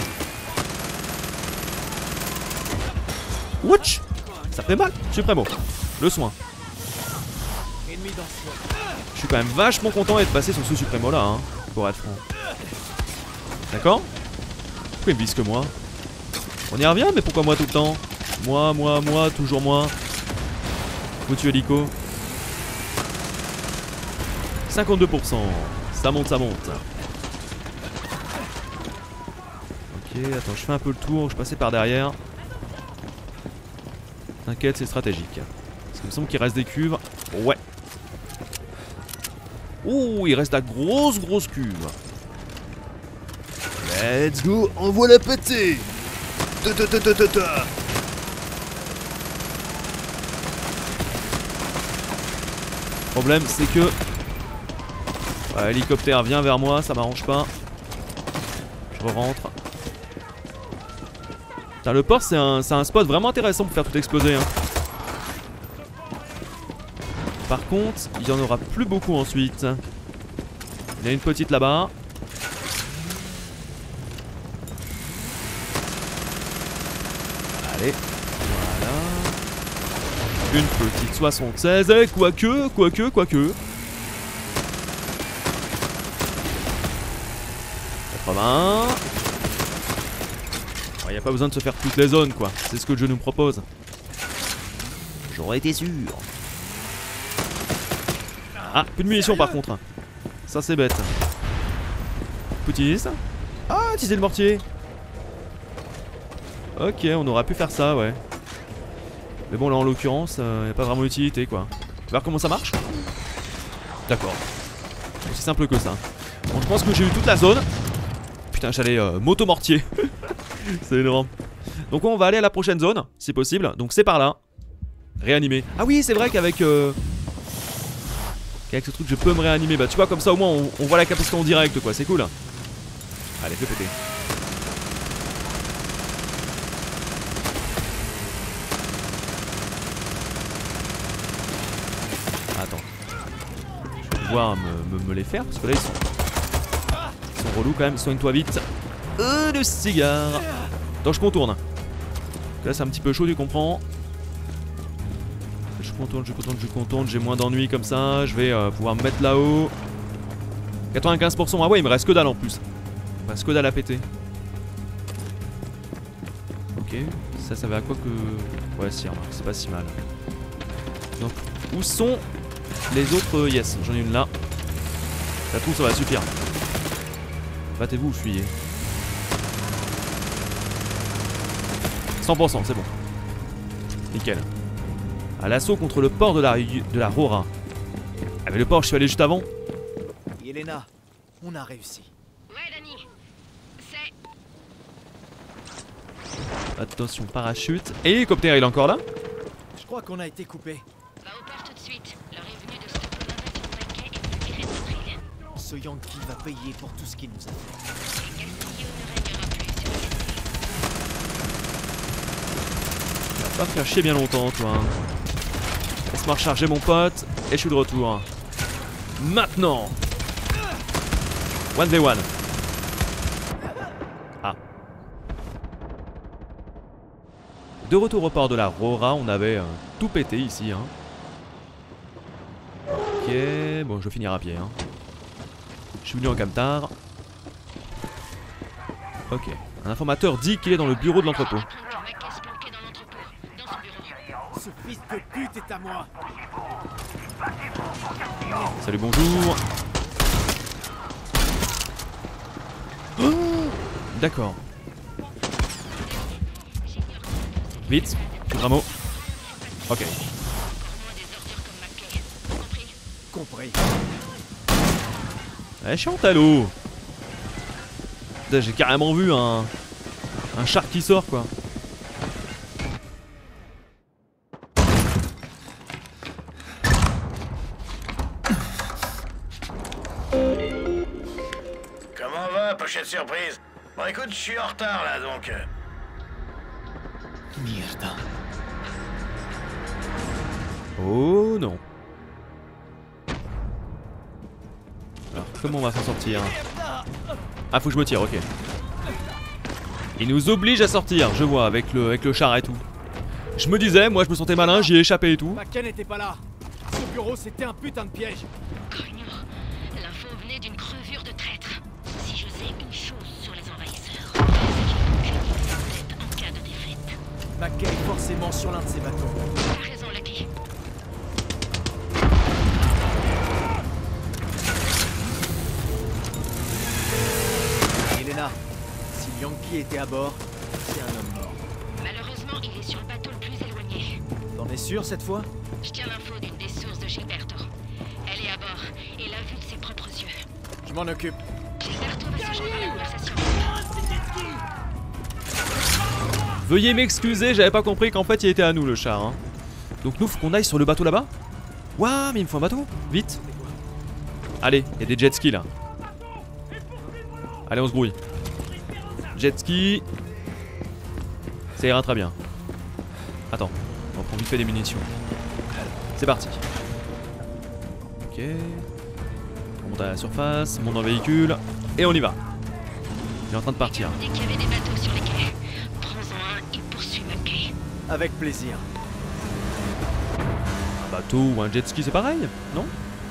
[SPEAKER 1] Watch. Ça fait mal, Supremo. Le soin. Je suis quand même vachement content d'être passé sur ce Supremo là, hein, pour être franc. D'accord. Pourquoi il me vise que moi? On y revient, mais pourquoi moi tout le temps? Moi, moi, moi, toujours moi. Foutu hélico. cinquante-deux pour cent. Ça monte, ça monte. Ok, attends, je fais un peu le tour, je passais par derrière. T'inquiète, c'est stratégique. Parce qu'il me semble qu'il reste des cuves. Ouais. Oh, il reste la grosse, grosse cuve.
[SPEAKER 10] Let's go, envoie la pétée. Ta ta ta ta ta ta.
[SPEAKER 1] Le problème, c'est que... Ouais, hélicoptère vient vers moi, ça m'arrange pas. Je re-rentre. Putain, le port, c'est un, un spot vraiment intéressant pour faire tout exploser. Hein. Par contre, il y en aura plus beaucoup ensuite. Il y a une petite là-bas. Allez, voilà. Une petite soixante-seize. Et quoique, quoique, quoique. quatre-vingts. Il n'y a pas besoin de se faire toutes les zones, quoi. C'est ce que le jeu nous propose. J'aurais été sûr. Ah, plus de munitions par contre. Ça c'est bête. Petit. Ah, utiliser le mortier. Ok, on aurait pu faire ça, ouais. Mais bon, là en l'occurrence, il euh, n'y a pas vraiment d'utilité, quoi. Tu vas voir comment ça marche? D'accord. Aussi simple que ça. Bon, je pense que j'ai eu toute la zone. Putain, j'allais euh, moto-mortier. C'est énorme. Donc on va aller à la prochaine zone, si possible. Donc c'est par là. Réanimer. Ah oui, c'est vrai qu'avec... Euh... Avec ce truc, je peux me réanimer. Bah tu vois, comme ça au moins, on, on voit la capacité en direct, quoi. C'est cool. Allez, fais péter. Attends. Je vais pouvoir me, me, me les faire, parce que là, ils sont... Ils sont relous quand même. Soigne-toi vite. Euh, le cigare. Attends, je contourne. Là, c'est un petit peu chaud, tu comprends. Je contourne, je contourne, je contourne. J'ai moins d'ennuis comme ça. Je vais euh, pouvoir me mettre là-haut. quatre-vingt-quinze pour cent. Ah ouais, il me reste que dalle en plus. Il me reste que dalle à péter. Ok. Ça, ça va à quoi que... Ouais, si, remarque, c'est pas si mal. Donc, où sont les autres... Yes, j'en ai une là. Ça trouve, ça va suffire. Battez-vous ou fuyez. cent pour cent, c'est bon. Nickel. À l'assaut contre le port de la, de la Rora. Ah mais le port, je suis allé juste avant.
[SPEAKER 3] Yelena, on a réussi.
[SPEAKER 5] Ouais, Dani. C'est...
[SPEAKER 1] Attention, parachute. Et l'hélicoptère, il est encore là?
[SPEAKER 3] Je crois qu'on a été coupé.
[SPEAKER 5] Va au port tout de suite. Leur est venu de stopper l'invasion de Mackay et de libérer notre île.
[SPEAKER 3] Ce Yankee va payer pour tout ce qu'il nous a fait.
[SPEAKER 5] Castillo ne régnera plus sur cette île.
[SPEAKER 1] Tu vas pas faire chier bien longtemps, toi. Hein. Laisse-moi recharger mon pote. Et je suis de retour. Maintenant. One v one. Ah. De retour au port de la Rora, on avait euh, tout pété ici. Hein. Ok, bon, je vais finir à pied. Hein. Je suis venu en camtar. Ok. Un informateur dit qu'il est dans le bureau de l'entrepôt.
[SPEAKER 3] Ce fils de pute est à moi.
[SPEAKER 1] Salut, bonjour. Oh, d'accord. Vite, Ramo. Ok.
[SPEAKER 3] Compris.
[SPEAKER 1] Eh, Chantalo. J'ai carrément vu un... Un char qui sort, quoi.
[SPEAKER 6] Comment va, pochette surprise? Bon écoute, je suis en retard là, donc...
[SPEAKER 3] Merde.
[SPEAKER 1] Oh non. Alors, comment on va s'en sortir? Ah, faut que je me tire, ok. Il nous oblige à sortir, je vois, avec le, avec le char et tout. Je me disais, moi je me sentais malin, j'y ai échappé et tout.
[SPEAKER 7] Mackay n'était pas là. Son bureau, c'était un putain de piège.
[SPEAKER 5] Cognon, l'info venait d'une crevure de traître. Si je sais une chose sur les envahisseurs, c'est qu'ils
[SPEAKER 3] McKay est forcément sur l'un de ces bateaux.
[SPEAKER 5] T'as raison, Lucky.
[SPEAKER 3] Elena, si Yankee était à bord, c'est un homme mort.
[SPEAKER 5] Malheureusement, il est sur le bateau le plus éloigné.
[SPEAKER 3] T'en es sûr cette fois?
[SPEAKER 5] Je tiens l'info d'une des sources de Gilberto. Elle est à bord et l'a vu de ses propres yeux.
[SPEAKER 3] Je m'en occupe.
[SPEAKER 5] Gilberto va se joindre à la conversation.
[SPEAKER 1] Veuillez m'excuser, j'avais pas compris qu'en fait il était à nous le char. Hein. Donc nous, faut qu'on aille sur le bateau là-bas. Ouah, mais il me faut un bateau, vite. Allez, il y a des jet skis là. Allez, on se grouille. Jet ski. Ça ira très bien. Attends, on va prendre vite fait des munitions. C'est parti. Ok. On monte à la surface, on monte dans le véhicule. Et on y va. Il est en train de partir.
[SPEAKER 5] Dès qu'il y avait des bateaux sur les quais, prends-en un et poursuis McKay.
[SPEAKER 3] Avec plaisir.
[SPEAKER 1] Un bateau ou un jet ski, c'est pareil, non?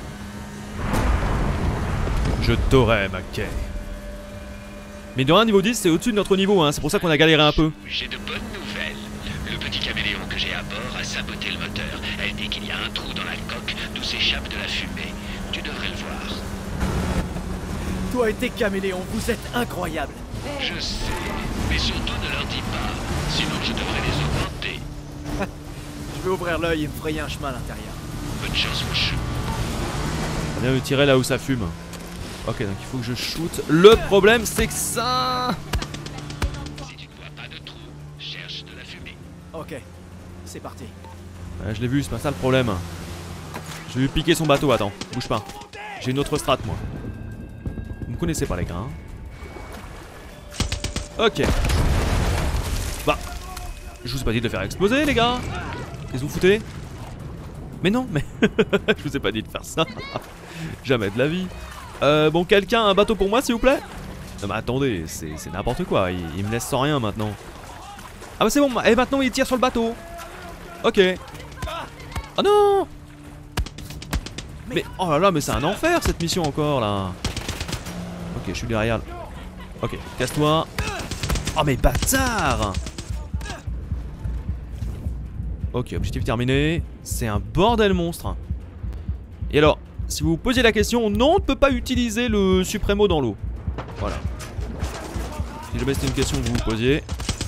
[SPEAKER 1] Je t'aurai, McKay. Mais de un, niveau dix, c'est au-dessus de notre niveau, hein. C'est pour ça qu'on a galéré un peu.
[SPEAKER 2] J'ai de bonnes nouvelles. Le petit caméléon que j'ai à bord a saboté le moteur. Elle dit qu'il y a un trou dans la coque d'où s'échappe de la fumée. Tu devrais le voir.
[SPEAKER 3] Toi et tes caméléons, vous êtes incroyables.
[SPEAKER 2] Je sais, mais surtout ne leur dis pas, sinon je devrais les augmenter.
[SPEAKER 3] Je vais ouvrir l'œil et me frayer un chemin à l'intérieur.
[SPEAKER 2] Bonne chance, mon chou.
[SPEAKER 1] On vient de tirer là où ça fume. Ok, donc il faut que je shoot. Le problème, c'est que ça...
[SPEAKER 2] Si tu ne vois pas de trou, cherche de la fumée.
[SPEAKER 3] Ok, c'est parti.
[SPEAKER 1] Ouais, je l'ai vu, c'est pas ça le problème. Je vais lui piquer son bateau, attends, bouge pas. J'ai une autre strat, moi. Vous me connaissez pas, les gars. Hein. Ok. Bah, je vous ai pas dit de le faire exploser, les gars. Qu'est-ce que vous foutez? Mais non, mais... je vous ai pas dit de faire ça. Jamais de la vie. Euh, bon, quelqu'un a un bateau pour moi, s'il vous plaît? Non, mais attendez, c'est n'importe quoi. Il, il me laisse sans rien, maintenant. Ah bah c'est bon, et maintenant il tire sur le bateau. Ok. Oh non! Mais, oh là là, mais c'est un enfer, cette mission, encore, là. Ok, je suis derrière. Ok, casse-toi. Oh, mais bâtard! Ok, objectif terminé. C'est un bordel monstre. Et alors, si vous vous posiez la question, non, on ne peut pas utiliser le Supremo dans l'eau. Voilà. Si jamais c'était une question que vous vous posiez.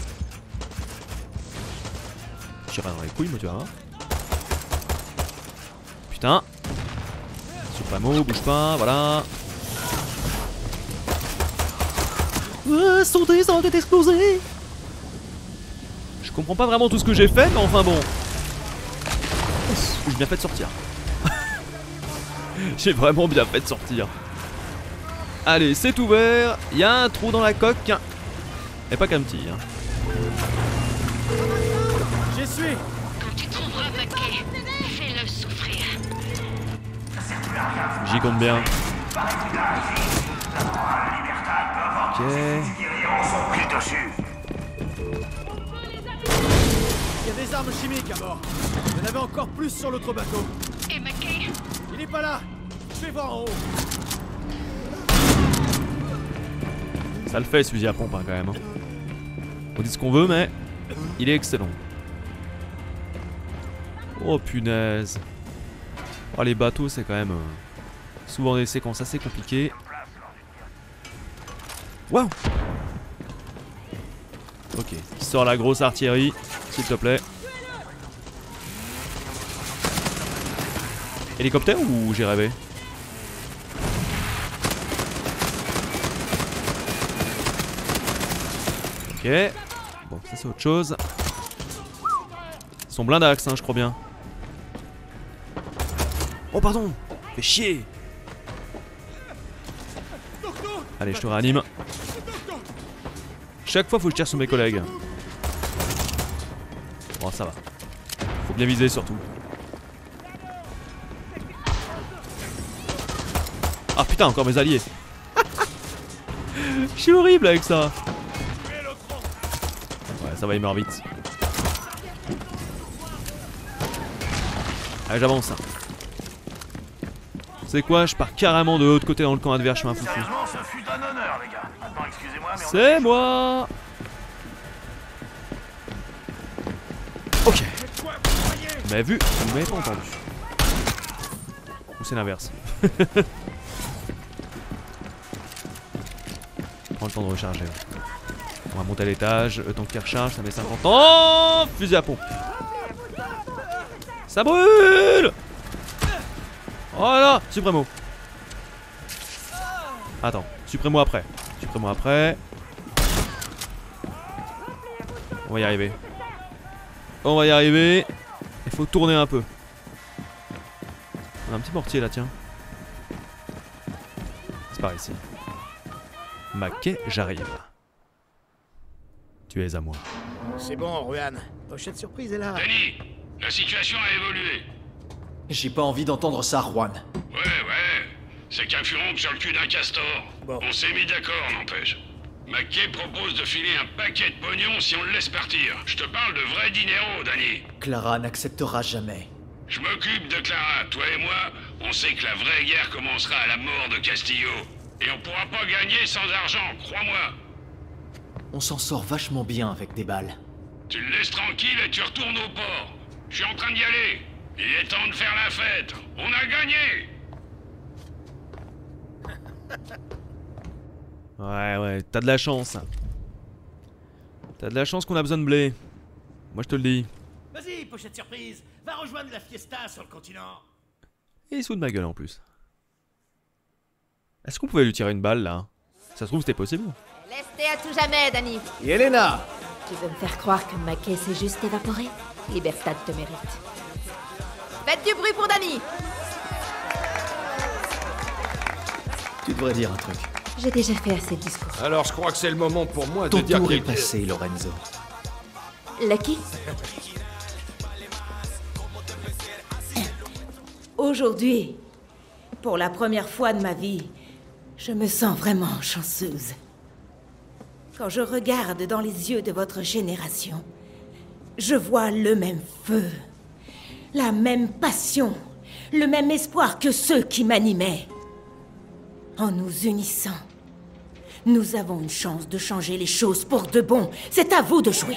[SPEAKER 1] J'irai dans les couilles, mais tu vois. Putain. Supremo, bouge pas, voilà. Euh, sauter, ça va être explosé. Je comprends pas vraiment tout ce que j'ai fait, mais enfin bon. J'ai bien fait de sortir. J'ai vraiment bien fait de sortir. Allez, c'est ouvert. Il y a un trou dans la coque. Et pas qu'un petit. Hein.
[SPEAKER 3] J'y suis.
[SPEAKER 5] Quand tu trouveras McKay, fais-le souffrir.
[SPEAKER 1] J'y compte bien. Ok.
[SPEAKER 6] Pile dessus.
[SPEAKER 3] Il y a des armes chimiques à bord. Il y en avait encore plus sur l'autre bateau.
[SPEAKER 5] Et McKay?
[SPEAKER 3] Il est pas là. Je vais voir en haut.
[SPEAKER 1] Ça le fait ce fusil à pompe hein, quand même. Hein. On dit ce qu'on veut mais il est excellent. Oh punaise. Oh les bateaux c'est quand même euh, souvent des séquences assez compliquées. Waouh. Ok, sors la grosse artillerie, s'il te plaît. Hélicoptère ou j'ai rêvé? Ok. Bon, ça c'est autre chose. Ils sont blindax, hein, je crois bien. Oh, pardon! Fais chier! Allez, je te réanime. Chaque fois, faut que je tire sur mes collègues. Bon, ça va. Faut bien viser surtout. Ah putain, encore mes alliés. Je suis horrible avec ça. Ouais, ça va, il meurt vite. Allez, j'avance. C'est quoi? Je pars carrément de l'autre côté dans le camp adverse, je suis un foufou.
[SPEAKER 6] Sérieusement, ce fut un honneur, les gars. Maintenant, excusez-moi, mais on...
[SPEAKER 1] C'est moi. Ok. Vous m'avez vu, vous m'avez pas entendu. Ou c'est l'inverse. Prends le temps de recharger. On va monter à l'étage, le temps qu'il recharge, ça met cinquante ans. Fusil à pompe. Ça brûle. Voilà, Supremo. Attends, Supremo après. Supremo après. On va y arriver. On va y arriver. Il faut tourner un peu. On a un petit mortier là, tiens. C'est par ici. Mackay, j'arrive. Tu es à moi.
[SPEAKER 3] C'est bon, Ruan. Pochette surprise est là.
[SPEAKER 2] Danny, la situation a évolué.
[SPEAKER 3] J'ai pas envie d'entendre ça, Juan.
[SPEAKER 2] Ouais, ouais. C'est qu'un furon sur le cul d'un castor.
[SPEAKER 3] Bon.
[SPEAKER 2] On s'est mis d'accord, n'empêche. Mackay propose de filer un paquet de pognon si on le laisse partir. Je te parle de vrai dinero, Danny.
[SPEAKER 3] Clara n'acceptera jamais.
[SPEAKER 2] Je m'occupe de Clara. Toi et moi, on sait que la vraie guerre commencera à la mort de Castillo. Et on pourra pas gagner sans argent, crois-moi.
[SPEAKER 3] On s'en sort vachement bien avec des balles.
[SPEAKER 2] Tu le laisses tranquille et tu retournes au port. Je suis en train d'y aller. Il est temps de faire la fête. On a gagné.
[SPEAKER 1] Ouais, ouais, t'as de la chance. T'as de la chance qu'on a besoin de blé. Moi je te le dis.
[SPEAKER 9] Vas-y, pochette surprise, va rejoindre la fiesta sur le continent.
[SPEAKER 1] Et il se fout de ma gueule en plus. Est-ce qu'on pouvait lui tirer une balle là? Ça se trouve c'était possible.
[SPEAKER 4] Lestez à tout jamais, Danny.
[SPEAKER 3] Yelena!
[SPEAKER 4] Tu veux me faire croire que Mackay s'est juste évaporé? Libertad te mérite. Faites du bruit pour Danny.
[SPEAKER 3] Tu devrais dire un truc.
[SPEAKER 4] J'ai déjà fait assez de discours.
[SPEAKER 7] Alors je crois que c'est le moment pour moi
[SPEAKER 3] Ton
[SPEAKER 7] de dire
[SPEAKER 3] tour est
[SPEAKER 7] qu'il...
[SPEAKER 3] passé, Lorenzo.
[SPEAKER 4] Lucky?
[SPEAKER 5] Aujourd'hui, pour la première fois de ma vie, je me sens vraiment chanceuse. Quand je regarde dans les yeux de votre génération, je vois le même feu, la même passion, le même espoir que ceux qui m'animaient. En nous unissant, nous avons une chance de changer les choses pour de bon. C'est à vous de jouer.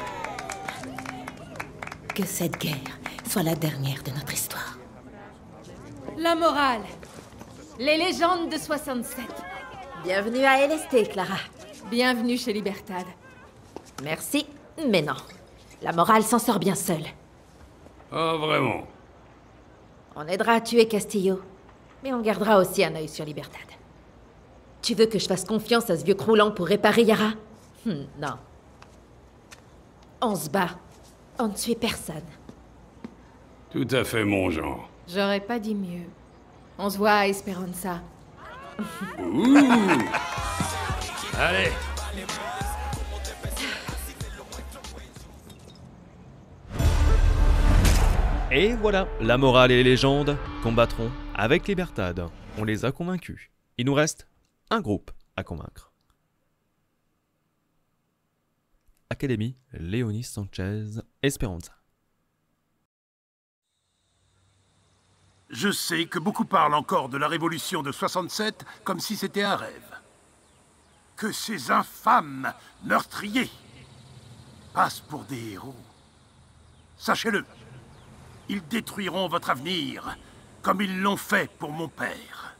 [SPEAKER 5] Que cette guerre soit la dernière de notre histoire.
[SPEAKER 4] La morale. Les légendes de soixante-sept. Bienvenue à L S T, Clara. Bienvenue chez Libertad. Merci, mais non. La morale s'en sort bien seule.
[SPEAKER 2] Oh, vraiment?
[SPEAKER 4] On aidera à tuer Castillo, mais on gardera aussi un œil sur Libertad. Tu veux que je fasse confiance à ce vieux croulant pour réparer Yara? Hm, non. On se bat. On ne tue personne.
[SPEAKER 2] Tout à fait mon genre.
[SPEAKER 4] J'aurais pas dit mieux. On se voit à Esperanza.
[SPEAKER 2] Ouh.
[SPEAKER 7] Allez.
[SPEAKER 1] Et voilà, la morale et les légendes combattront avec Libertad. On les a convaincus. Il nous reste un groupe à convaincre. Académie Léonis Sanchez Esperanza.
[SPEAKER 11] Je sais que beaucoup parlent encore de la révolution de soixante-sept comme si c'était un rêve. Que ces infâmes meurtriers passent pour des héros. Sachez-le, ils détruiront votre avenir comme ils l'ont fait pour mon père.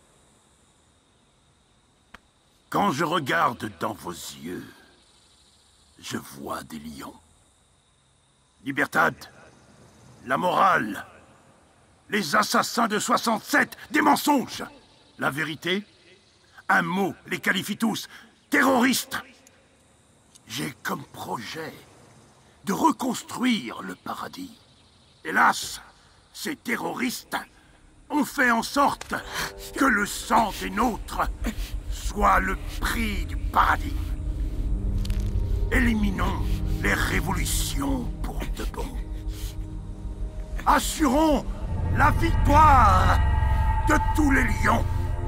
[SPEAKER 11] Quand je regarde dans vos yeux, je vois des lions. Libertad, la morale, les assassins de soixante-sept, des mensonges. La vérité, un mot les qualifie tous, terroristes. J'ai comme projet de reconstruire le paradis. Hélas, ces terroristes ont fait en sorte que le sang des nôtres soit le prix du paradis. Éliminons les révolutions pour de bon. Assurons la victoire de tous les lions.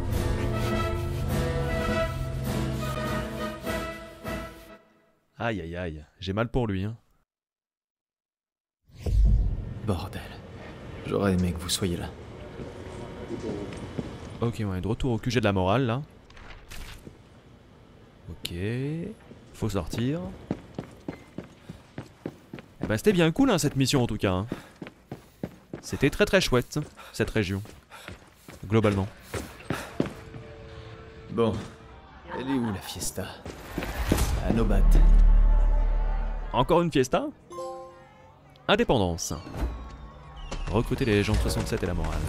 [SPEAKER 1] Aïe aïe aïe, j'ai mal pour lui, hein.
[SPEAKER 3] Bordel. J'aurais aimé que vous soyez là.
[SPEAKER 1] Ok, on est de retour au Q G de la morale, là. Ok. Faut sortir. bah, c'était bien cool hein, cette mission en tout cas. Hein. C'était très très chouette, cette région. Globalement.
[SPEAKER 3] Bon, elle est où la fiesta? À Nobat.
[SPEAKER 1] Encore une fiesta? Indépendance. Recruter les légendes soixante-sept et la morale.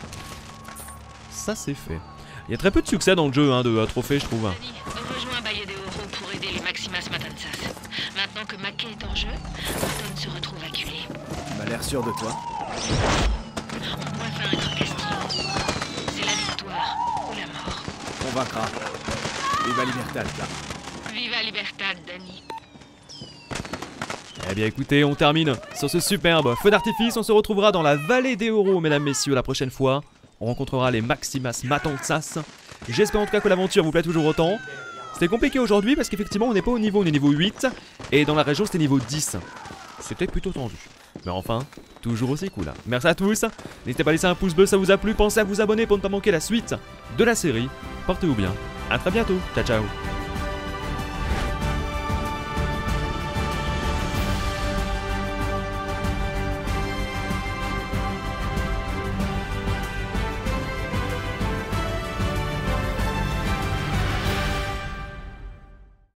[SPEAKER 1] Ça c'est fait. Il y a très peu de succès dans le jeu hein, de euh, trophées je trouve.
[SPEAKER 5] Rejoins Baye de Oro pour aider les Maximas Matanzas. Maintenant que Mackay est en jeu, Anton se retrouve acculé.
[SPEAKER 3] Tu m'as l'air sûr de toi.
[SPEAKER 5] On doit faire un grand casting. C'est la victoire ou la mort.
[SPEAKER 3] On vaincra. Viva Libertad, là.
[SPEAKER 5] Viva Libertad, Danny.
[SPEAKER 1] Eh bien écoutez, on termine sur ce superbe feu d'artifice. On se retrouvera dans la vallée des Euros, mesdames, messieurs, la prochaine fois. On rencontrera les Maximas Matanzas. J'espère en tout cas que l'aventure vous plaît toujours autant. C'était compliqué aujourd'hui parce qu'effectivement on n'est pas au niveau, on est niveau huit. Et dans la région c'était niveau dix. C'était plutôt tendu. Mais enfin, toujours aussi cool. Merci à tous. N'hésitez pas à laisser un pouce bleu, ça vous a plu. Pensez à vous abonner pour ne pas manquer la suite de la série. Portez-vous bien. A très bientôt. Ciao ciao.